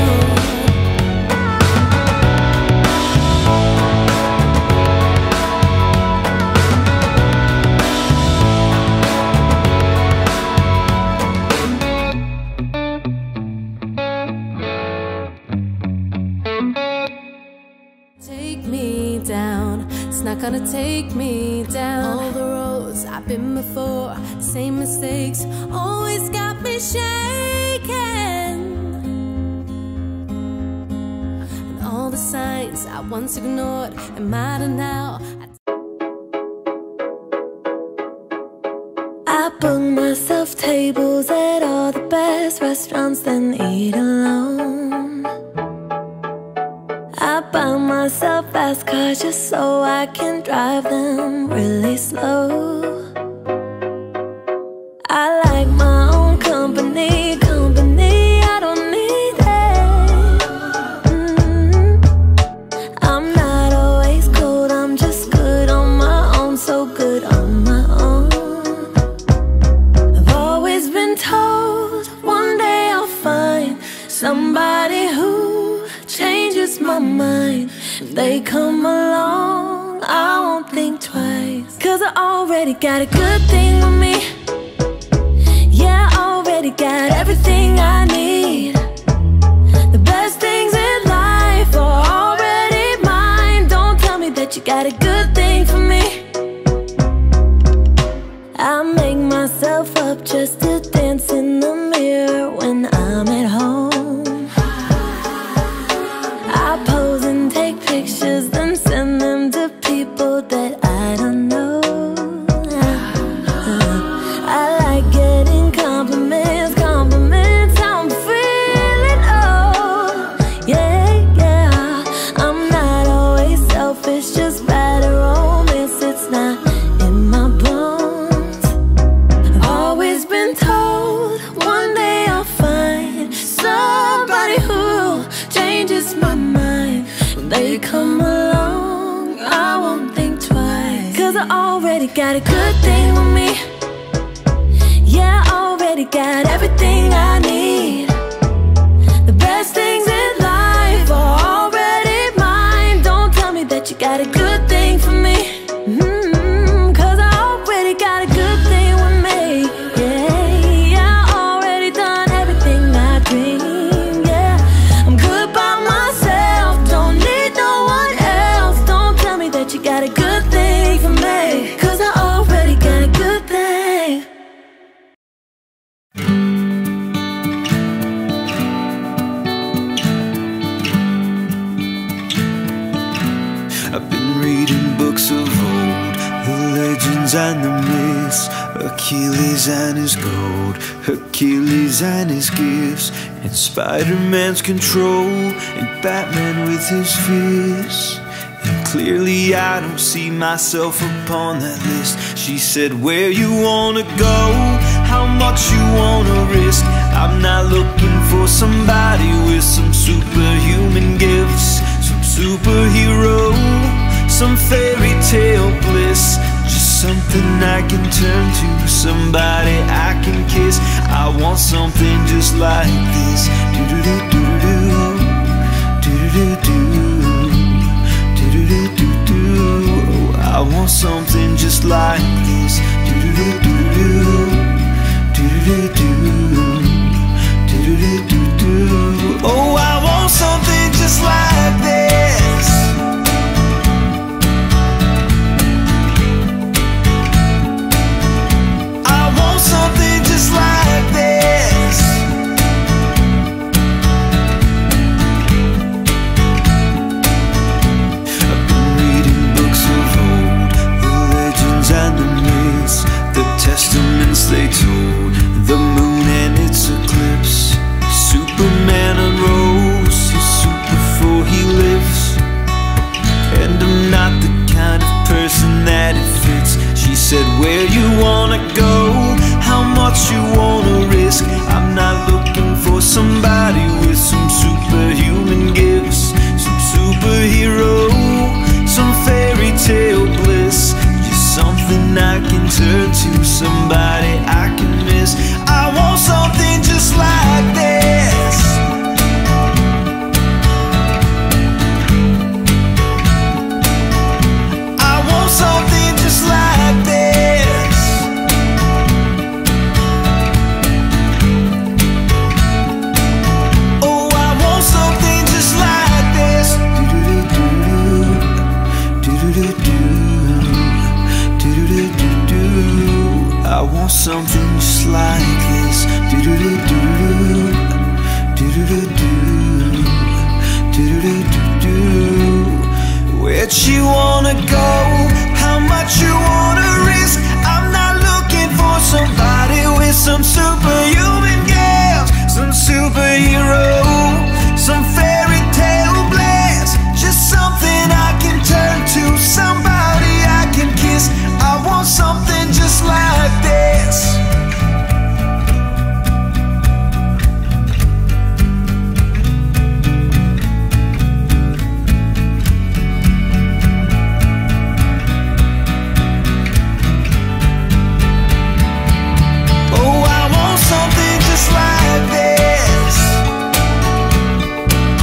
Take me down, it's not gonna take me down. All the roads I've been before, same mistakes, always got me shaking. And all the signs I once ignored am matter now. I book myself tables at all the best restaurants, then eat alone. I buy myself fast cars just so I can drive them really slow. I like my own company, I don't need it. I'm not always cold, I'm just good on my own, so good on my own. I've always been told one day I'll find somebody who changes my mind. If they come along, I won't think twice, 'cause I already got a good thing with me. Yeah, I already already got everything I need. The best things in life are already mine. Don't tell me that you got a good thing for me. I make myself up just to dance in the mirror when I'm at home. I pose and take pictures, then send them to people that I don't know. I like getting compliments, compliments, how I'm feeling, oh, yeah, yeah. I'm not always selfish, just bad at romance, it's not in my bones. I've always been told one day I'll find somebody who changes my mind. When they come along, I won't think twice, 'cause I already got a good thing with me. Yeah, I already got everything I need. The best things in life are already mine. Don't tell me that you got a good thing for me. 'Cause I already got a good thing with me. Yeah, yeah, I already done everything I dream. Yeah, I'm good by myself, don't need no one else. Don't tell me that you got a good thing for me, 'cause I already got a good thing. I've been reading books of old, the legends and the myths, Achilles and his gold, Achilles and his gifts, and Spider-Man's control, and Batman with his fists. And clearly I don't see myself upon that list. She said, where you wanna go, how much you wanna risk. I'm not looking for somebody with some superhuman gifts, some superhero, some fairy tale bliss. Just something I can turn to, somebody I can kiss. I want something just like this. Do-do-do-do-do, do-do-do-do, do-do-do-do-do. Oh, I want something just like this. Do-do-do-do-do, do-do-do-do, do-do-do-do-do. Oh, I want something just like this. I want something just like this. I've been reading books of old, the legends and the myths, the testaments they told, the moon and its eclipse. Superman unrolls his suit before he lives, and I'm not the kind of person that it fits. She said, where you wanna go, how much you wanna risk. I'm not looking for somebody with some superhuman gifts, some superhero, some fairy tale bliss. Just something I can turn to, somebody I can miss. I want something just like this. I want something just like this. Oh, I want something just like this. Do-do-do-do, do-do-do-do, do-do-do-do. I want something just like this. Do-do-do-do, do-do-do-do, do-do-do-do. Where'd you wanna go? How much you wanna risk? I'm not looking for somebody with some superhuman gifts, some superhero, some fairy tale bliss. Just something I can turn to, somebody I can kiss. I want something just like this. Oh, I want something just like this.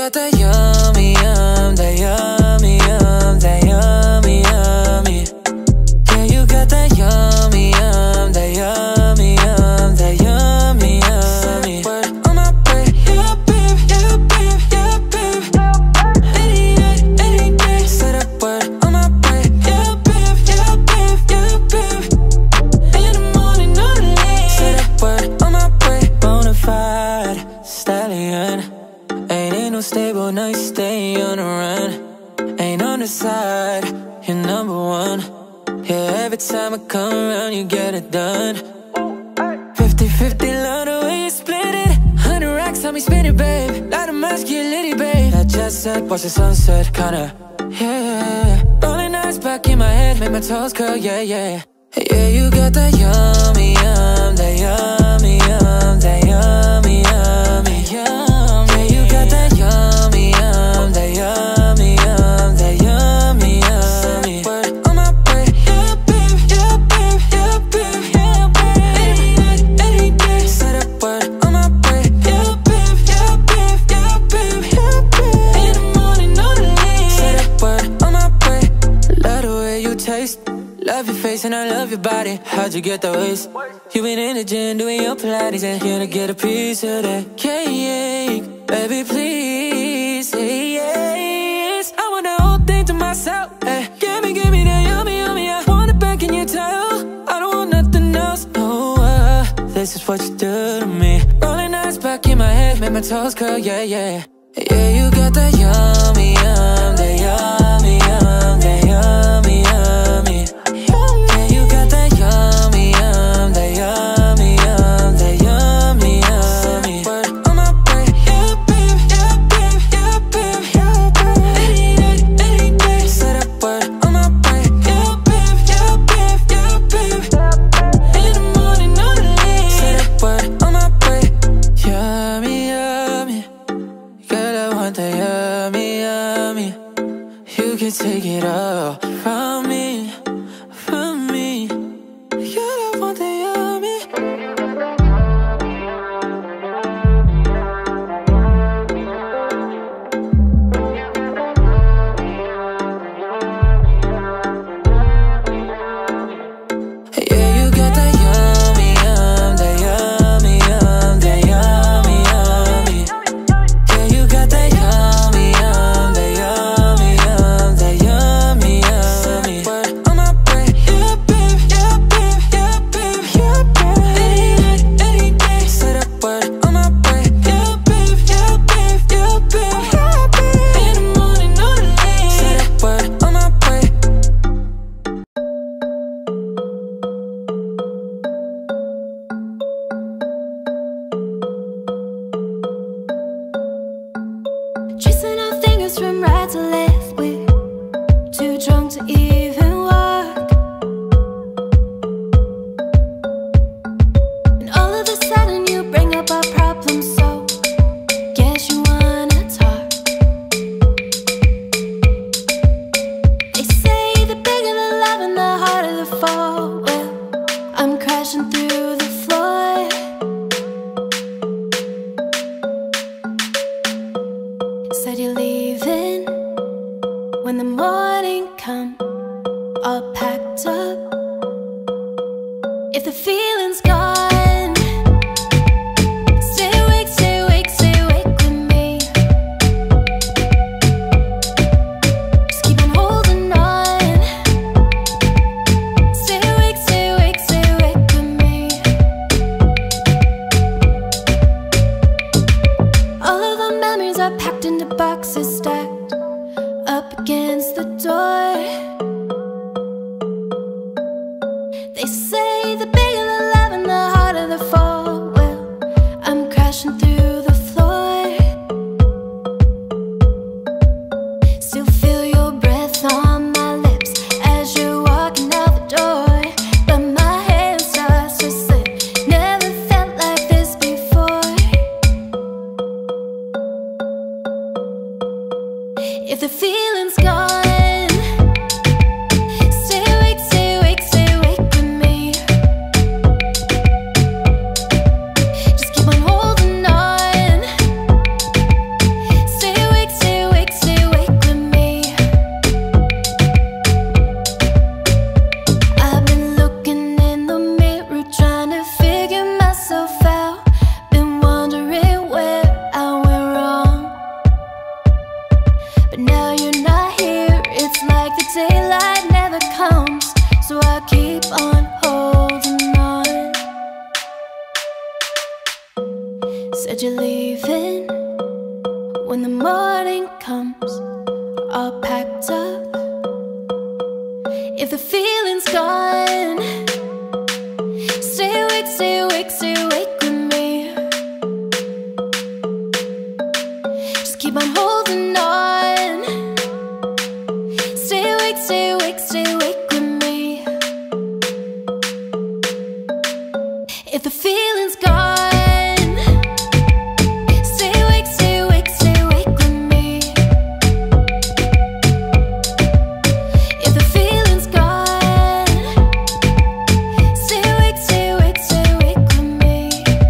got that yummy, that yummy, that yummy, yummy. Yeah, you got that yummy, that yummy, that yummy, yummy. Word on my bread, yeah, babe, yeah, babe, yeah, babe. Any night, any day. Say that word on my bread, yeah, babe, yeah, babe, yeah, babe. In the morning, no delay. Say that word on my bread. Bonafide stallion. Ain't no stable, nice stay on the run. Ain't on the side, you're number one. Yeah, every time I come around, you get it done. 50-50, love the way you split it. 100 racks on me, spin it, babe. Light a masculinity, babe. That jet set, watch the sunset, kinda. Yeah, rolling eyes back in my head, make my toes curl, yeah, yeah. Yeah, you got that yummy, that yummy, that yummy, yummy, yum. Yeah, you got that yummy, that yummy, that yummy, yummy. Word on my bread, yeah, babe, yeah, babe, yeah, babe, yeah, babe. Any night, any day. Say that word on my bread, yeah, babe, yeah, babe, yeah, babe, yeah, babe. In the morning, no delay. Say that word on my bread. Love the way you taste. Love your face and I love your body. How'd you get that waist? You been in the gym doing your Pilates and can I get a piece of that cake? Baby, please say yes. I want the whole thing to myself. Hey, give me that yummy, yummy. I want it back in your tail. I don't want nothing else. No, this is what you do to me. Rolling eyes back in my head, make my toes curl, yeah, yeah. Yeah, you got that yummy, that yummy, that yummy, yummy. Yeah, you got that yummy, that yummy, that yummy, yummy. Word on my bread, yeah, babe, yeah, babe, yeah, babe, yeah, babe. Any night, any day. Say that word on my bread, yeah, babe, yeah, babe, yeah, babe. In the morning, no delay. Say that word on my bread, yummy, yummy. Girl, I want that yummy, yummy. You can take it all from me, from me. Girl, I want that yummy. Yeah, you got that yummy, that yummy, that yummy, yummy. Yeah, you got that yummy, that yummy, that yummy, yummy. Word on my bread, yeah, babe, yeah, babe, yeah, babe, yeah, babe. Any night, any day. Say that word on my bread, yeah, babe, yeah, babe, yeah, babe, yeah, babe. In the morning, no delay. Say that word on my bread. Tracing our fingers from right to left, we're too drunk to even walk. And all of a sudden you bring up our problems, so guess you wanna talk. They say the bigger the love and the harder the fall. Well, I'm crashing through the floor. Said you're leaving when the morning come, all packed up. If the feeling's gone, stay awake, stay awake, stay awake with me. Just keep on holding on. Stay awake, stay awake, stay awake with me. All of the memories are packed into boxes, stacked up against the door. They say the bigger the love and the said you're leaving. When the morning comes, all packed up. If the feeling's gone, stay awake, stay awake, stay awake with me. Just keep on holding on. Stay awake, stay awake, stay awake with me. If the feeling's gone, stay awake, stay awake, stay awake with me. If the feeling's gone, stay awake, stay awake, stay awake with me.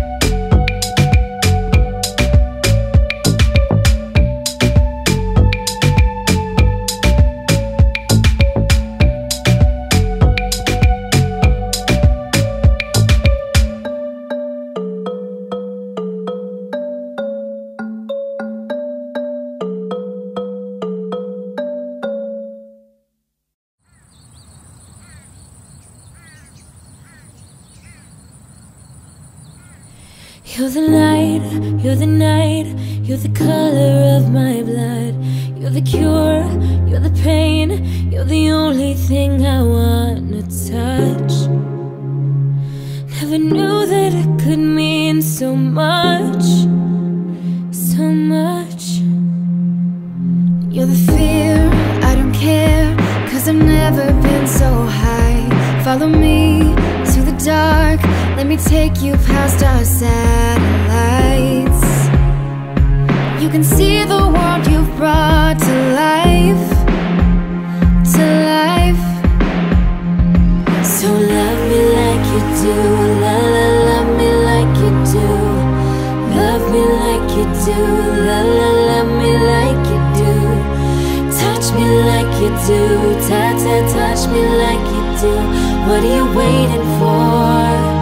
You're the light, you're the night, you're the color of my blood. You're the cure, you're the pain, you're the only thing I wanna touch. Never knew that it could mean so much, so much. You're the fear, I don't care, 'cause I've never been so high. Follow me to the dark, let me take you past our satellites. You can see the world you've brought to life, to life. So love me like you do, la la, love me like you do. Love me like you do, la la, love me like you do. Touch me like you do, ta ta, touch me like you do. What are you waiting for?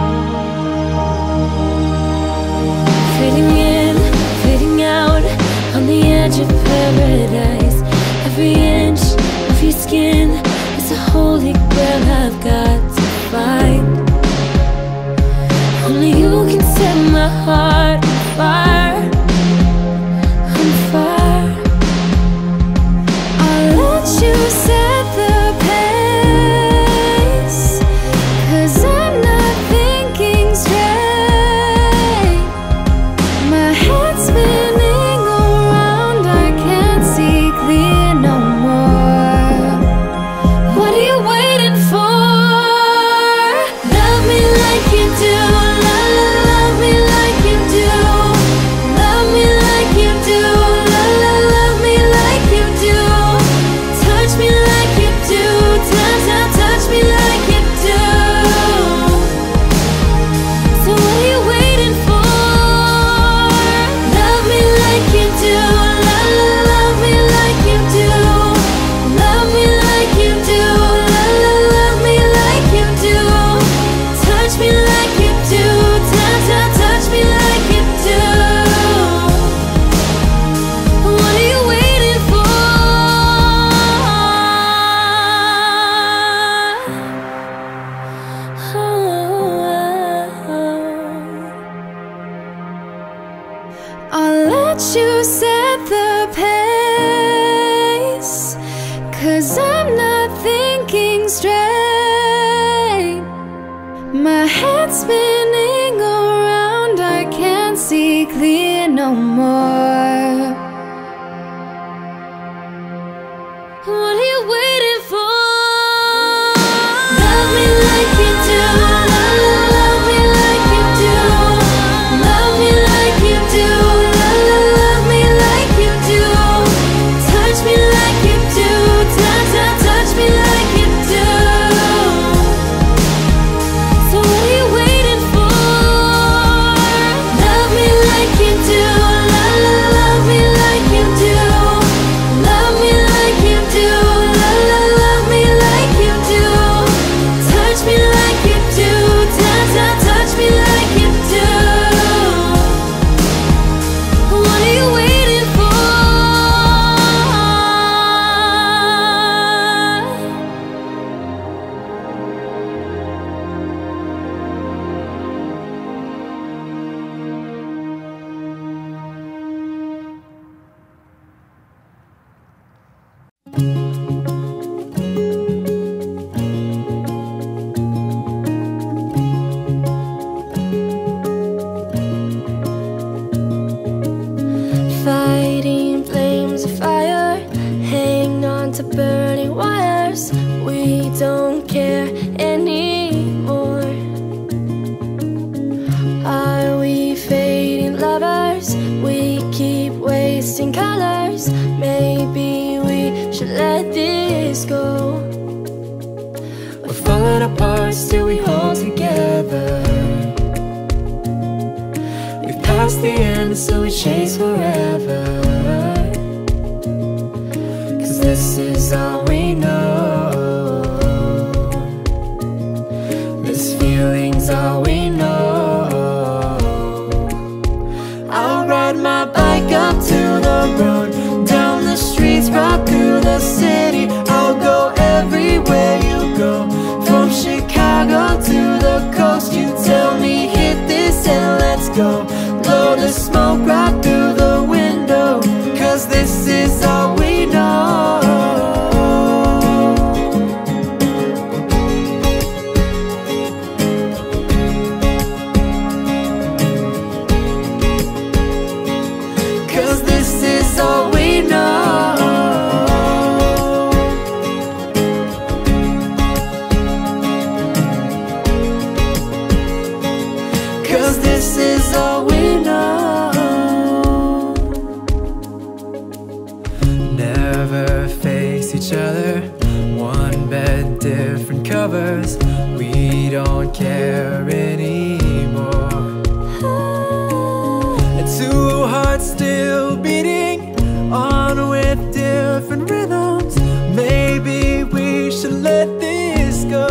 Fading in, fading out, on the edge of paradise. Every inch of your skin is a holy grail I've got to find. Only you can set my heart on fire, on fire. I'll let you set the pace, 'cause I'm not thinking straight. My head's spinning around, I can't see clear no more. What are you waiting for? Love me like you do, la la, love me like you do. Love me like you do, la la, love me like you do. Touch me like you do, ta ta, touch me like you do. So what are you waiting for? Love me like you do, la la, love me like you do. Love me like you do, la la, love me like you do. Touch me like you do, ta ta, touch me like you do. What are you waiting for? I'll let you set the pace, 'cause I'm not thinking straight. My head's spinning around, I can't see clear no more. What are you waiting for? Love me like you do, la la, love me like you do. Love me like you do, la la, love me like you do. Touch me like you do, ta ta, touch me like you do. So what are you waiting for? Love me like you do, la la, care anymore. Are we fading lovers? We keep wasting colors. Maybe we should let this go. We're falling apart, still we hold together. We've passed the end, so we chase forever. 'Cause this is all we know. This feeling's all we know. I'll ride my bike up to the road, down the streets, right through the city. I'll go everywhere you go, from Chicago to the coast. You tell me hit this and let's go. Blow the smoke right through the window, 'cause this is all we know. Different covers, we don't care anymore. And two hearts still beating on with different rhythms. Maybe we should let this go.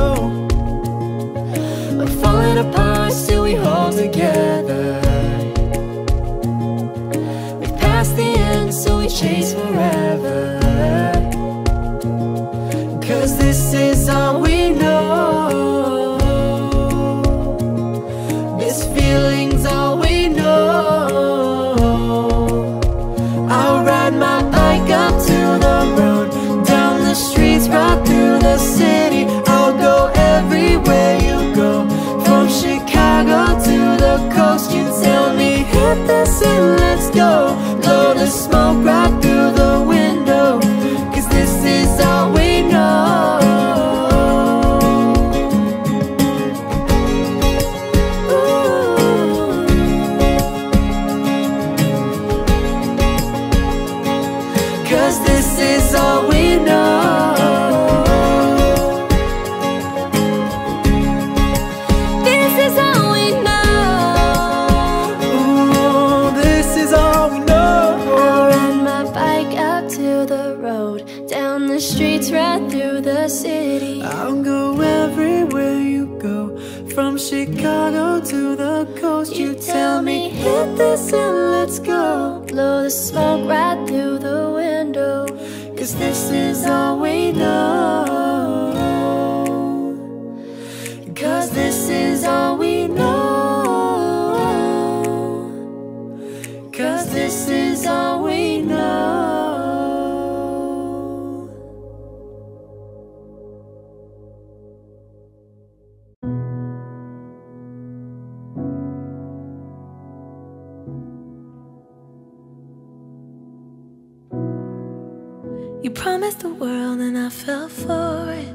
We're falling apart, still we hold together. We've passed the end, so we chase forever. 'Cause this is all we know. This feeling's all we know. I'll ride my bike up to the road, down the streets, right through the city. I'll go everywhere you go, from Chicago to the coast. You tell me hit this and let's go. Blow the smoke right through the window, 'cause this is all we know. I'll go everywhere you go, from Chicago to the coast. You tell me hit this and let's go. Blow the smoke right through the window, 'cause this is all we know. 'Cause this is all we know. 'Cause this is all we know. You promised the world and I fell for it.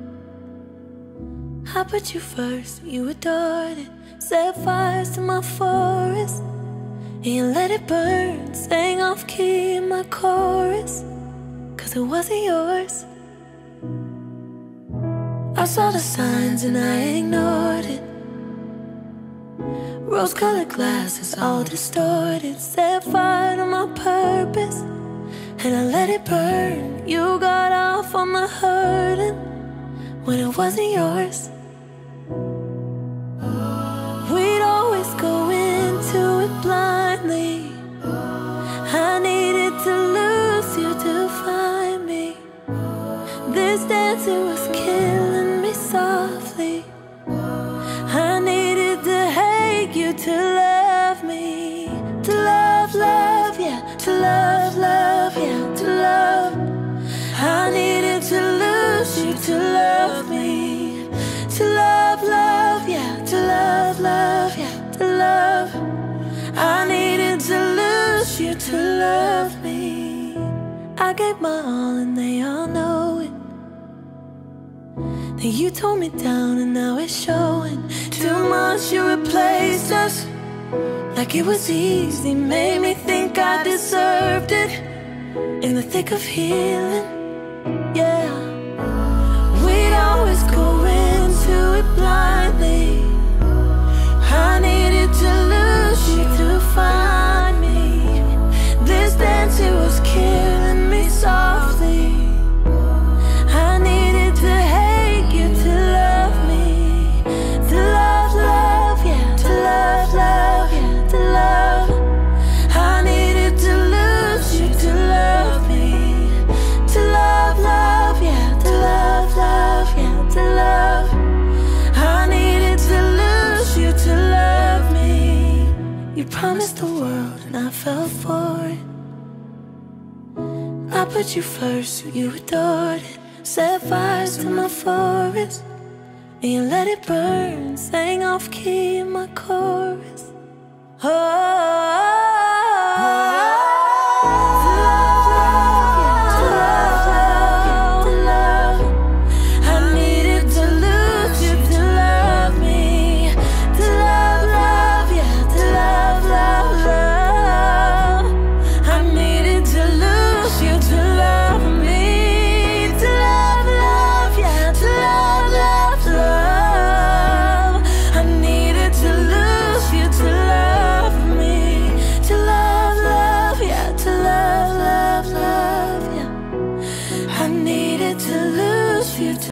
I put you first, you adored it. Set fires to my forest and you let it burn. Sang off key in my chorus, 'cause it wasn't yours. I saw the signs and I ignored it. Rose-colored glasses all distorted. Set fire to my purpose and I let it burn. You got off on the hurting when it wasn't yours. We'd always go into it blindly. I needed to lose you to find me. This dancing was killing me softly. I needed to hate you to love me. To love, love, yeah. To love, love, yeah. To love. I needed to lose you to love me. To love, love, yeah. To love, love, yeah. To love. I needed to lose you to love me. I gave my all and they all know it. You tore me down and now it's showing. Too much, you replaced us like it was easy. Made me think I deserved it in the thick of healing. Yeah, we'd always go into it blindly. I needed to lose you to find me. This dance, it was killing me softly. I needed to hate you to love me. To love, love, yeah. To love, love, yeah. To love. I needed to lose you to love me. To love, love, yeah. To love, love, yeah. To love. I needed to lose you to love me. You promised the world and I fell for it. I put you first, you adored it. Set fires to my forest and you let it burn. Sang off key in my chorus. Oh, to love, love, to love. I needed to lose you to love me. To love, love, yeah. To love, love, love. I needed to lose you to love me. To love, love, yeah. To love, love, love. I needed to lose you to love me. To love, love, yeah. To love, love, love, yeah. I needed to lose you to.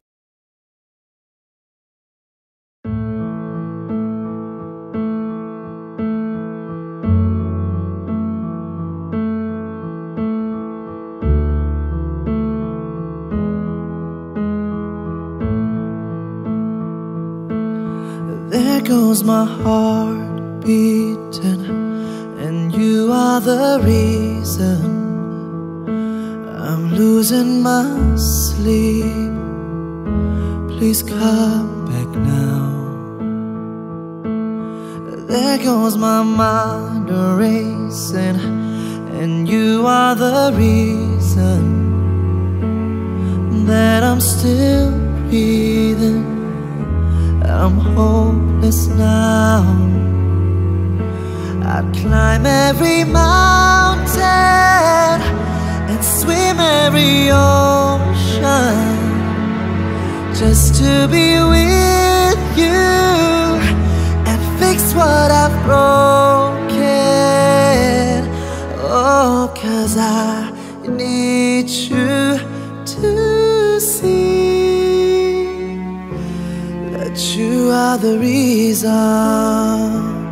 There goes my heart beating, and you are the reason I'm losing my sleep. Please come back now. There goes my mind racing, and you are the reason that I'm still breathing. I'm hopeless now. I'd climb every mountain and swim every ocean just to be with you and fix what I've broken. Oh, 'cause I need you to see that you are the reason.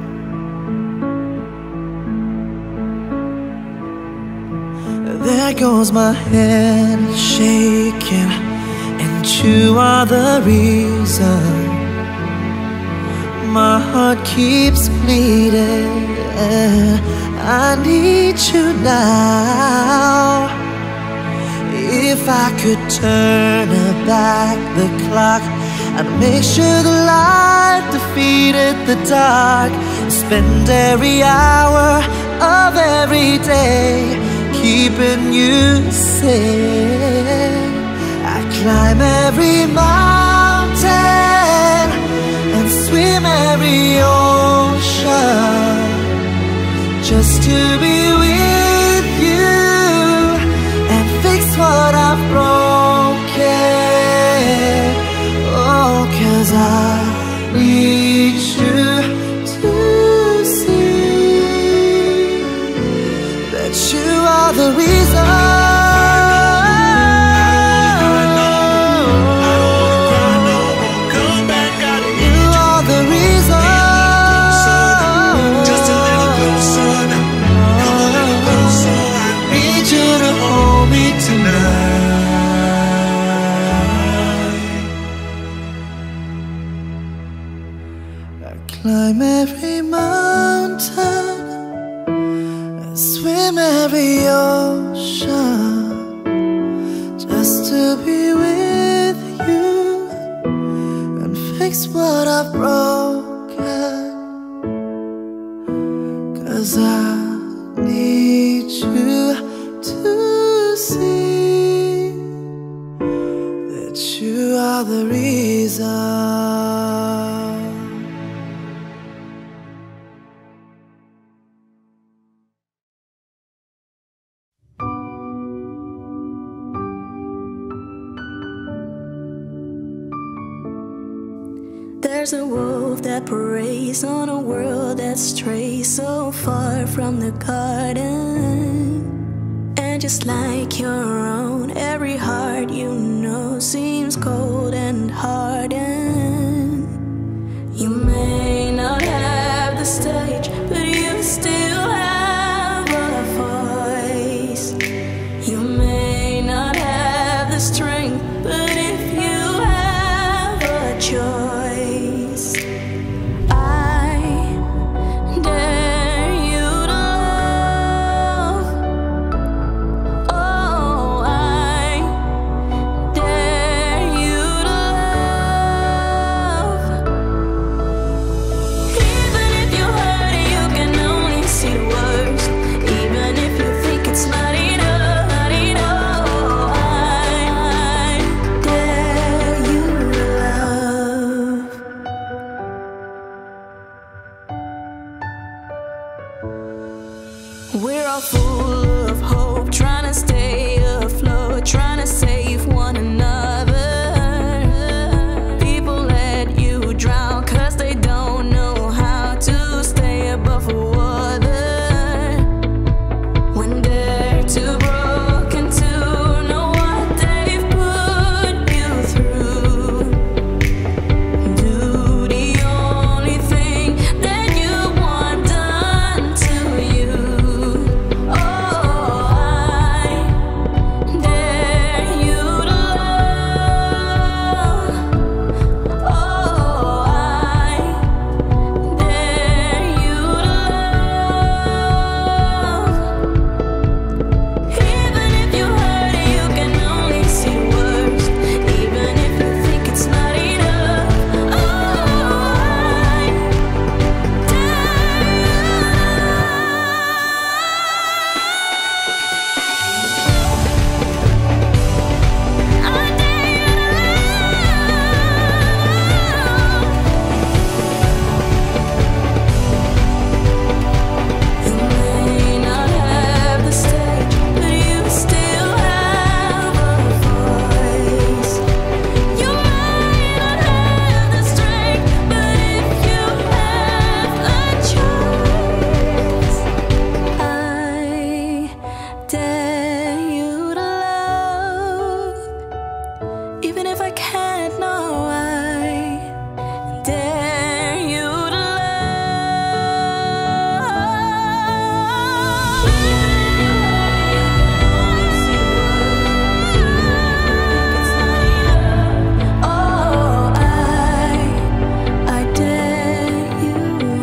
There goes my hand shaking, and you are the reason my heart keeps bleeding. I need you now. If I could turn back the clock, I'd make sure the light defeated the dark. Spend every hour of every day keeping you safe. I'd climb every mountain and swim every ocean just to be with you and fix what I've broken. Oh, 'cause I need you to see that you are the reason. Climb every mountain and swim every ocean just to be with you and fix what I've broken. 'Cause I need you to see that you are the reason. There's a wolf that preys on a world that strays so far from the garden. And just like your own, every heart you know seems cold and hardened. You may not have the stage, but you still have a voice. You may not have the strength, but if you have a choice, we're all full of hope, trying to stay afloat, trying to save one another. People let you drown 'cause they don't know how to stay above water. When they're too broken to know what they've put you through, do the only thing that you want done to you. Even if I can't, no, I dare you to love. Oh, I dare you.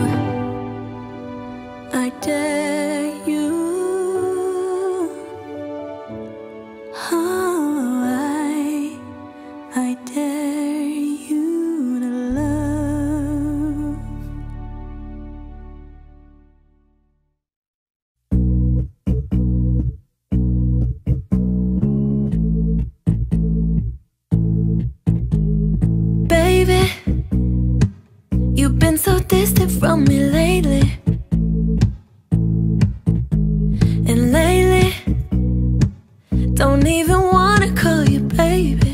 I dare you. I dare you to love. Baby, you've been so distant from me lately. And lately, don't even wanna call you baby.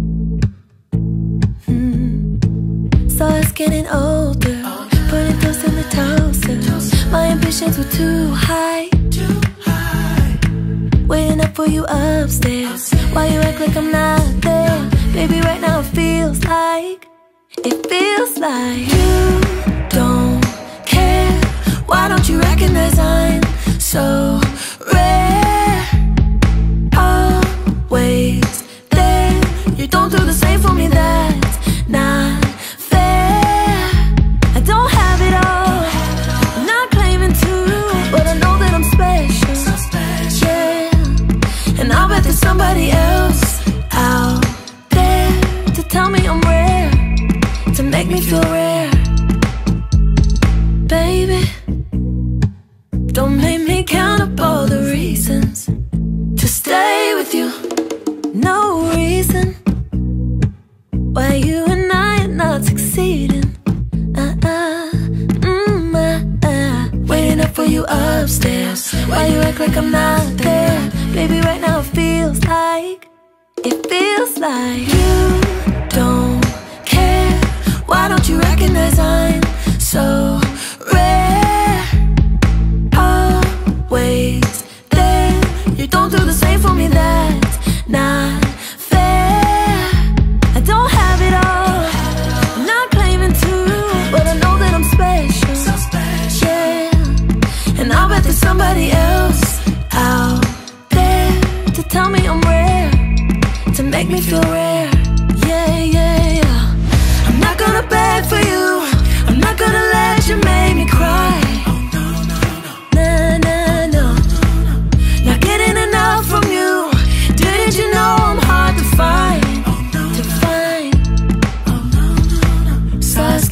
So I was getting older, putting toast in the toaster. My ambitions were too high, waiting up for you upstairs. Why you act like I'm not there? Baby, right now it feels like you don't care. Why don't you recognize I'm so rare? Always there. You don't do the same for me, that's not fair. I don't have it all, I'm not claiming to, but I know that I'm special, yeah. And I'll bet there's somebody else out there to tell me I'm rare, to make me feel rare. Baby, don't make me count up all the reasons to stay with you. No reason why you and I are not succeeding. Waiting up for you upstairs. Why you act like I'm not there? Baby, right now it feels like you don't care. Why don't you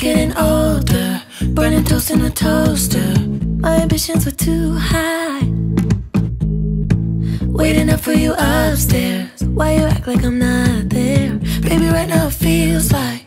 getting older, burning toast in a toaster. My ambitions were too high, waiting up for you upstairs. Why you act like I'm not there? Baby, right now it feels like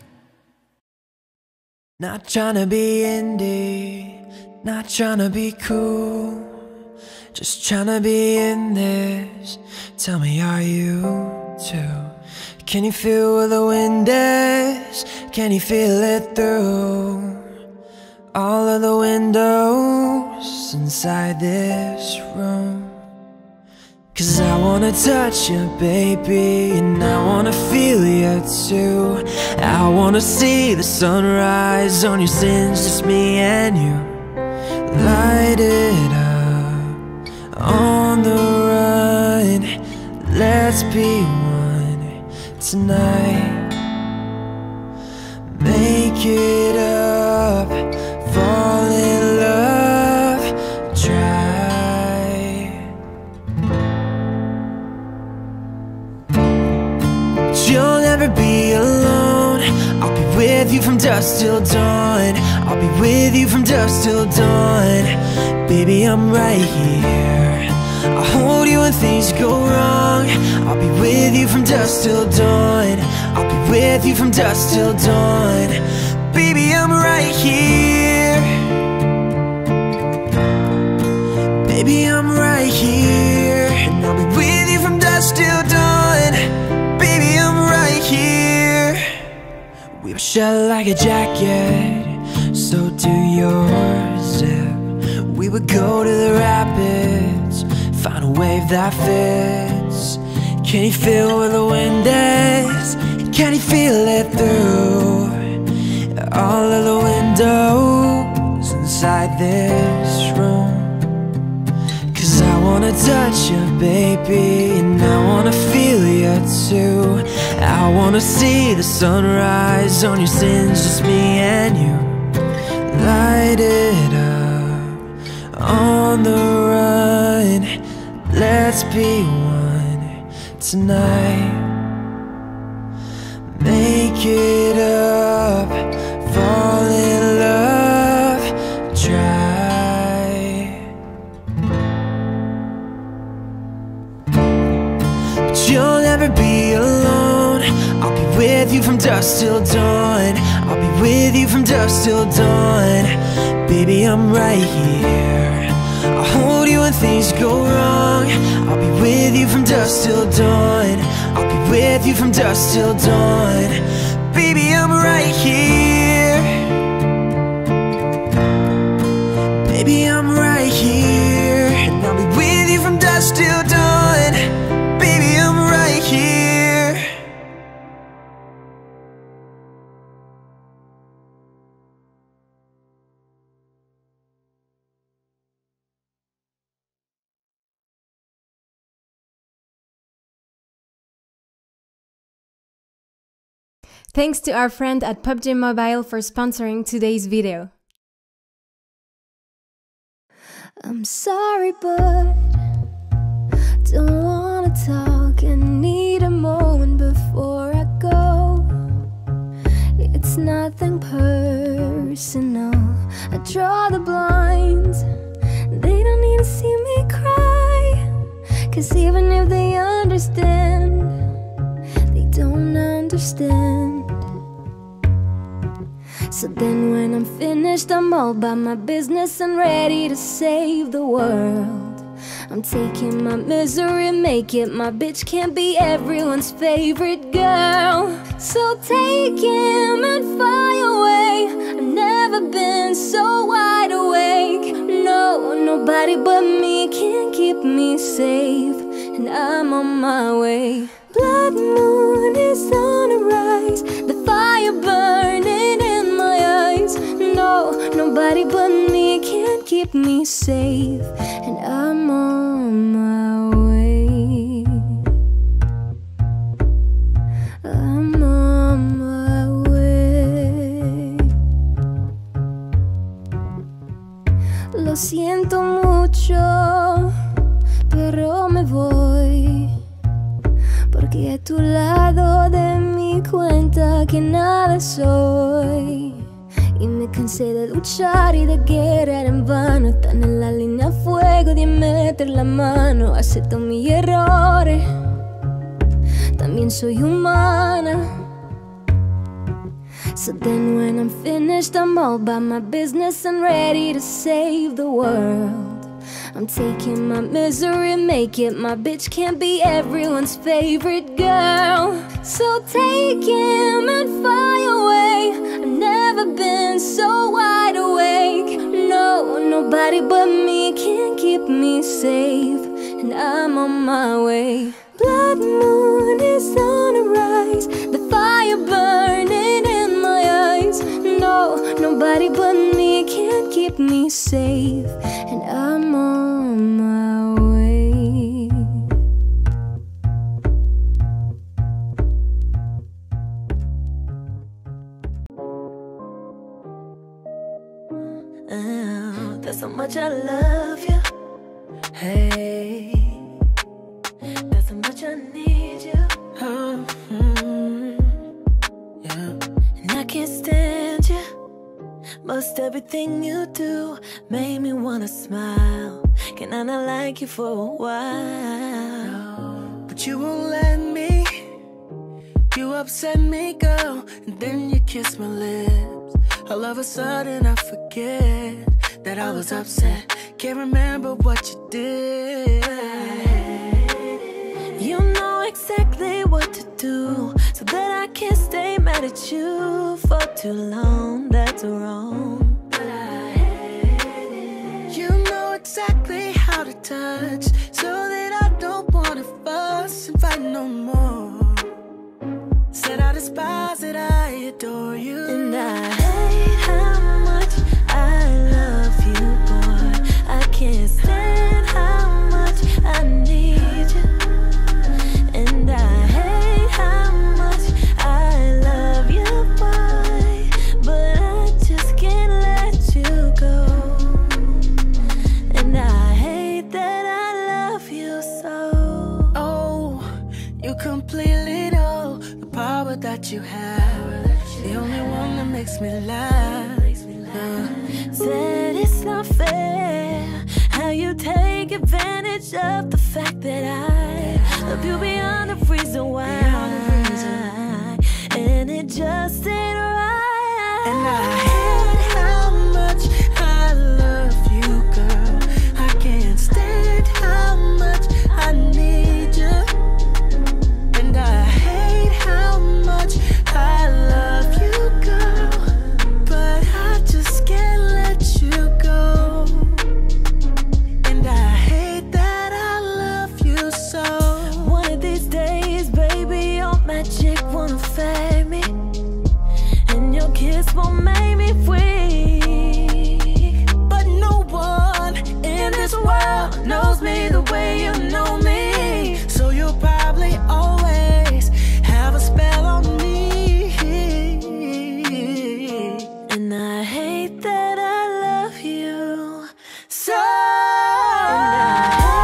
not tryna be indie, not tryna be cool, just tryna be in this. Tell me, are you too? Can you feel where the wind is? Can you feel it through all of the windows inside this room? 'Cause I wanna touch you, baby, and I wanna feel you too. I wanna see the sunrise on your sins, just me and you. Light it up on the run. Let's be one tonight. Make it up, fall in love, try. You'll never be alone. I'll be with you from dusk till dawn. I'll be with you from dusk till dawn. Baby, I'm right here. I'll hold you when things go wrong. I'll be with you from dusk till dawn. I'll be with you from dusk till dawn. Baby, I'm right here. Baby, I'm right here. And I'll be with you from dusk till dawn. Baby, I'm right here. We were shut like a jacket, so do yours. We would go to the rapids, find a wave that fits. Can you feel where the wind is? Can you feel it through all of the windows inside this room? 'Cause I wanna touch you, baby, and I wanna feel you too. I wanna see the sunrise on your sins, just me and you. Light it up on the run. Let's be one tonight. Make it up, fall in love, try. But you'll never be alone. I'll be with you from dusk till dawn. I'll be with you from dusk till dawn. Baby, I'm right here. I'll hold you when things go wrong. I'll be with you from dusk till dawn. I'll be with you from dusk till dawn. Baby, I'm right here. Baby, I'm right here. And I'll be with you from dusk till dawn. Baby, I'm right here. Thanks to our friend at PUBG Mobile for sponsoring today's video. I'm sorry, but don't wanna talk. I need a moment before I go. It's nothing personal. I draw the blinds. They don't need to see me cry. 'Cause even if they understand, they don't understand. So then when I'm finished, I'm all about my business and ready to save the world. I'm taking my misery, make it my bitch. Can't be everyone's favorite girl. So take him and fly away. I've never been so wide awake. No, nobody but me can keep me safe. And I'm on my way. Blood moon is on a rise, the fire burning in my eyes. No, nobody but me can keep me safe. And I'm on my way. I'm on my way. Lo siento mucho, pero me voy. Porque a tu lado de mi cuenta que nada soy. cansé de luchar y de guerrear en vano. Están en la línea a fuego de meter la mano. Acepto mis errores, también soy humana. So then when I'm finished, I'm all about my business and ready to save the world. I'm taking my misery, make it my bitch. Can't be everyone's favorite girl. So take him and fly away. I've never been so wide awake. No, nobody but me can keep me safe, and I'm on my way. Blood moon is on a rise, the fire burning in my eyes. No, nobody but me can keep me safe, and I'm on my way. Oh, that's how much I love you. Hey, that's how much I need you. Yeah. And I can't stand you. Most everything you do made me wanna smile. Can I not like you for a while? But you won't let me. You upset me, girl, and then you kiss my lips. All of a sudden I forget that I was upset. Can't remember what you did. You know exactly what to do, so that I can't stay mad at you for too long. That's wrong. But I hate it. You know exactly how to touch, so that I don't wanna fuss and fight no more. Said I despise it, I adore you. And I hate how much I love you, boy. I can't stand how much I need you. And I hate how much I love you, boy, but I just can't let you go. And I hate that I love you so. Oh, you completely know the power that you have. The only one that makes me laugh. Said it's not fair how you take advantage of the fact that I love you beyond the reason why. And it just ain't right. And I hate how much I love you, girl. I can't stand how much I need you. And I hate how much I love you, girl, but I just can't let you go. And I hate that I love you so. One of these days, baby, your magic won't affect me, and your kiss won't make me weak. But no one in this world knows me the way you know me. So you'll probably always have a spell on me. And I hate that I love you so. And I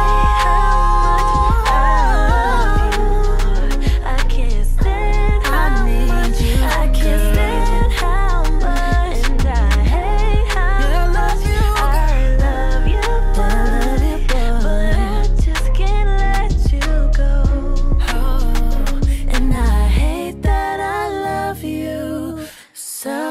hate how much I love you. I can't stand how much I can't stand how much. And I hate how much I love you, boy, but I just can't let you go. And I hate that I love you so.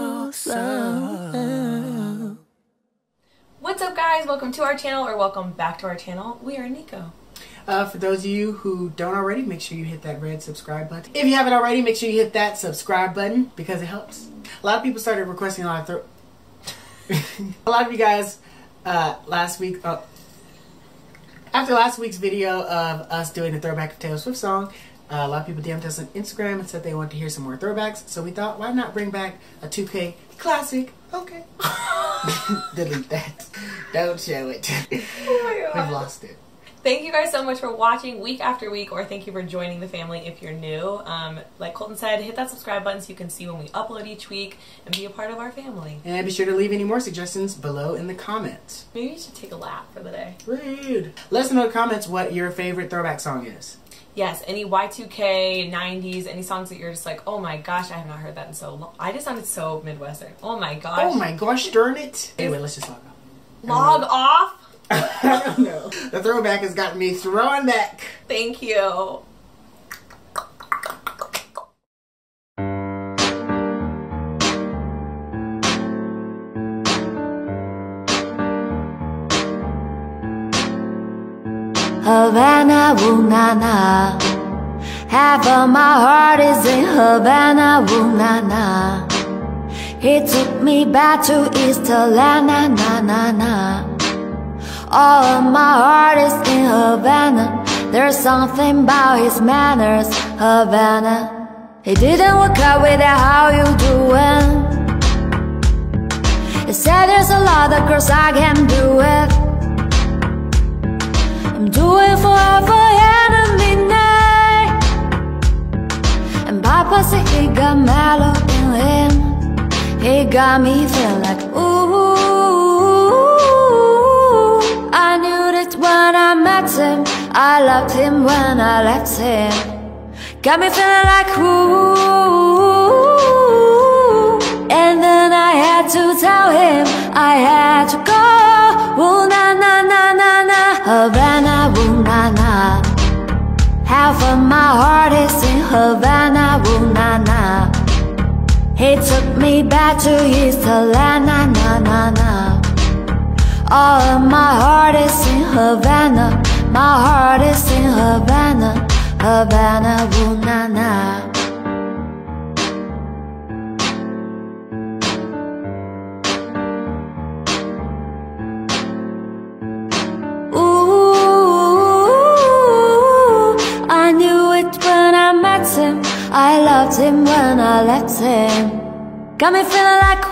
What's up, guys? Welcome to our channel, or welcome back to our channel. We are Nico. For those of you who don't already, make sure you hit that red subscribe button. If you haven't already, make sure you hit that subscribe button because it helps. A lot of people started requesting a lot of a lot of you guys last week, after last week's video of us doing the throwback of Taylor Swift song, a lot of people DM'd us on Instagram and said they wanted to hear some more throwbacks. So we thought, why not bring back a 2K classic? Okay. Delete that. Don't show it. Oh my God. We've lost it. Thank you guys so much for watching week after week, or thank you for joining the family if you're new. Like Colton said, hit that subscribe button so you can see when we upload each week and be a part of our family. And be sure to leave any more suggestions below in the comments. Maybe you should take a lap for the day. Rude. Let us know in the comments what your favorite throwback song is. Yes, any Y2K, 90s, any songs that you're just like, oh my gosh, I have not heard that in so long. I just sounded so Midwestern. Oh my gosh. Oh my gosh, darn it. Anyway, let's just log off. Log off? I don't know. The throwback has gotten me throwing back. Thank you. Havana, ooh na na. Half of my heart is in Havana, ooh na na. He took me back to East Atlanta, na na na. All of my heart is in Havana. There's something about his manners, Havana. He didn't work out with that, how you doing? He said there's a lot of girls I can do it. I'm doing forever and a midnight. And Papa said he got mellow in him. He got me feeling like ooh. I knew that when I met him. I loved him when I left him. Got me feeling like ooh. And then I had to tell him I had to go. Ooh na na na na na. Havana, ooh na na. Half of my heart is in Havana, ooh na na. He took me back to East Atlanta, na na na. All of my heart is in Havana. My heart is in Havana, Havana, ooh na na. Ooh, I knew it when I met him. I loved him when I left him. Got me feeling like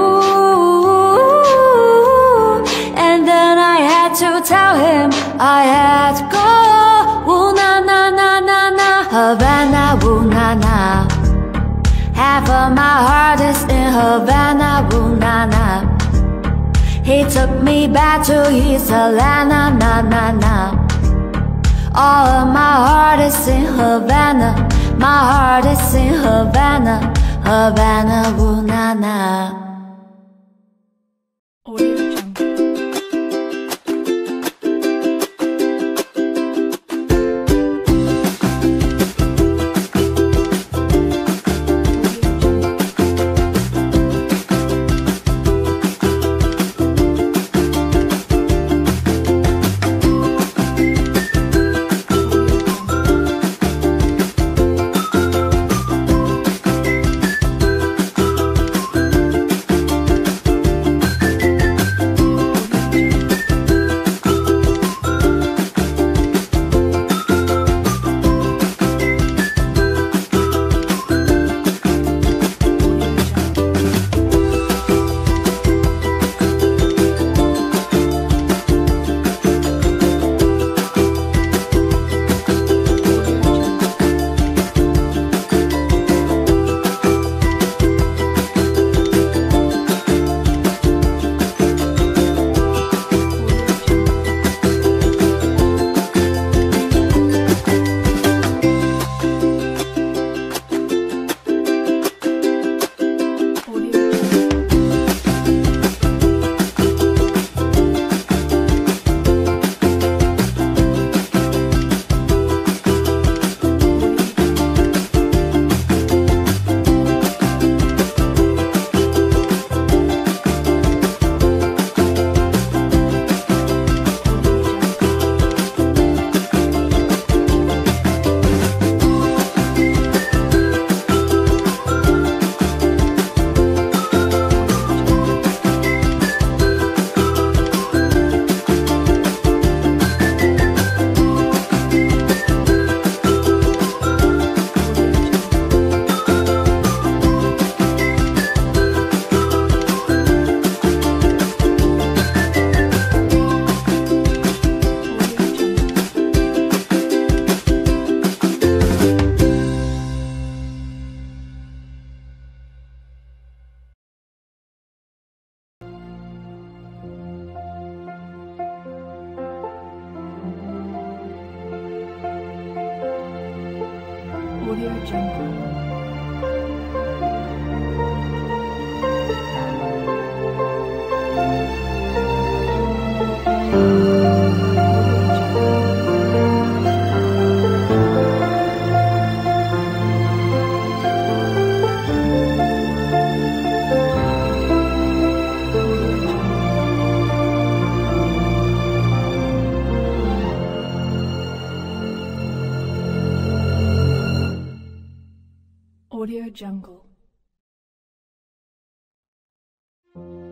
ooh. And then I had to tell him I had to go. Ooh na na na na na. Havana, ooh na na. Half of my heart is in Havana, ooh na na. He took me back to East Atlanta, na na na. All of my heart is in Havana. My heart is in Havana, Havana, ooh na na. Audio Jungle.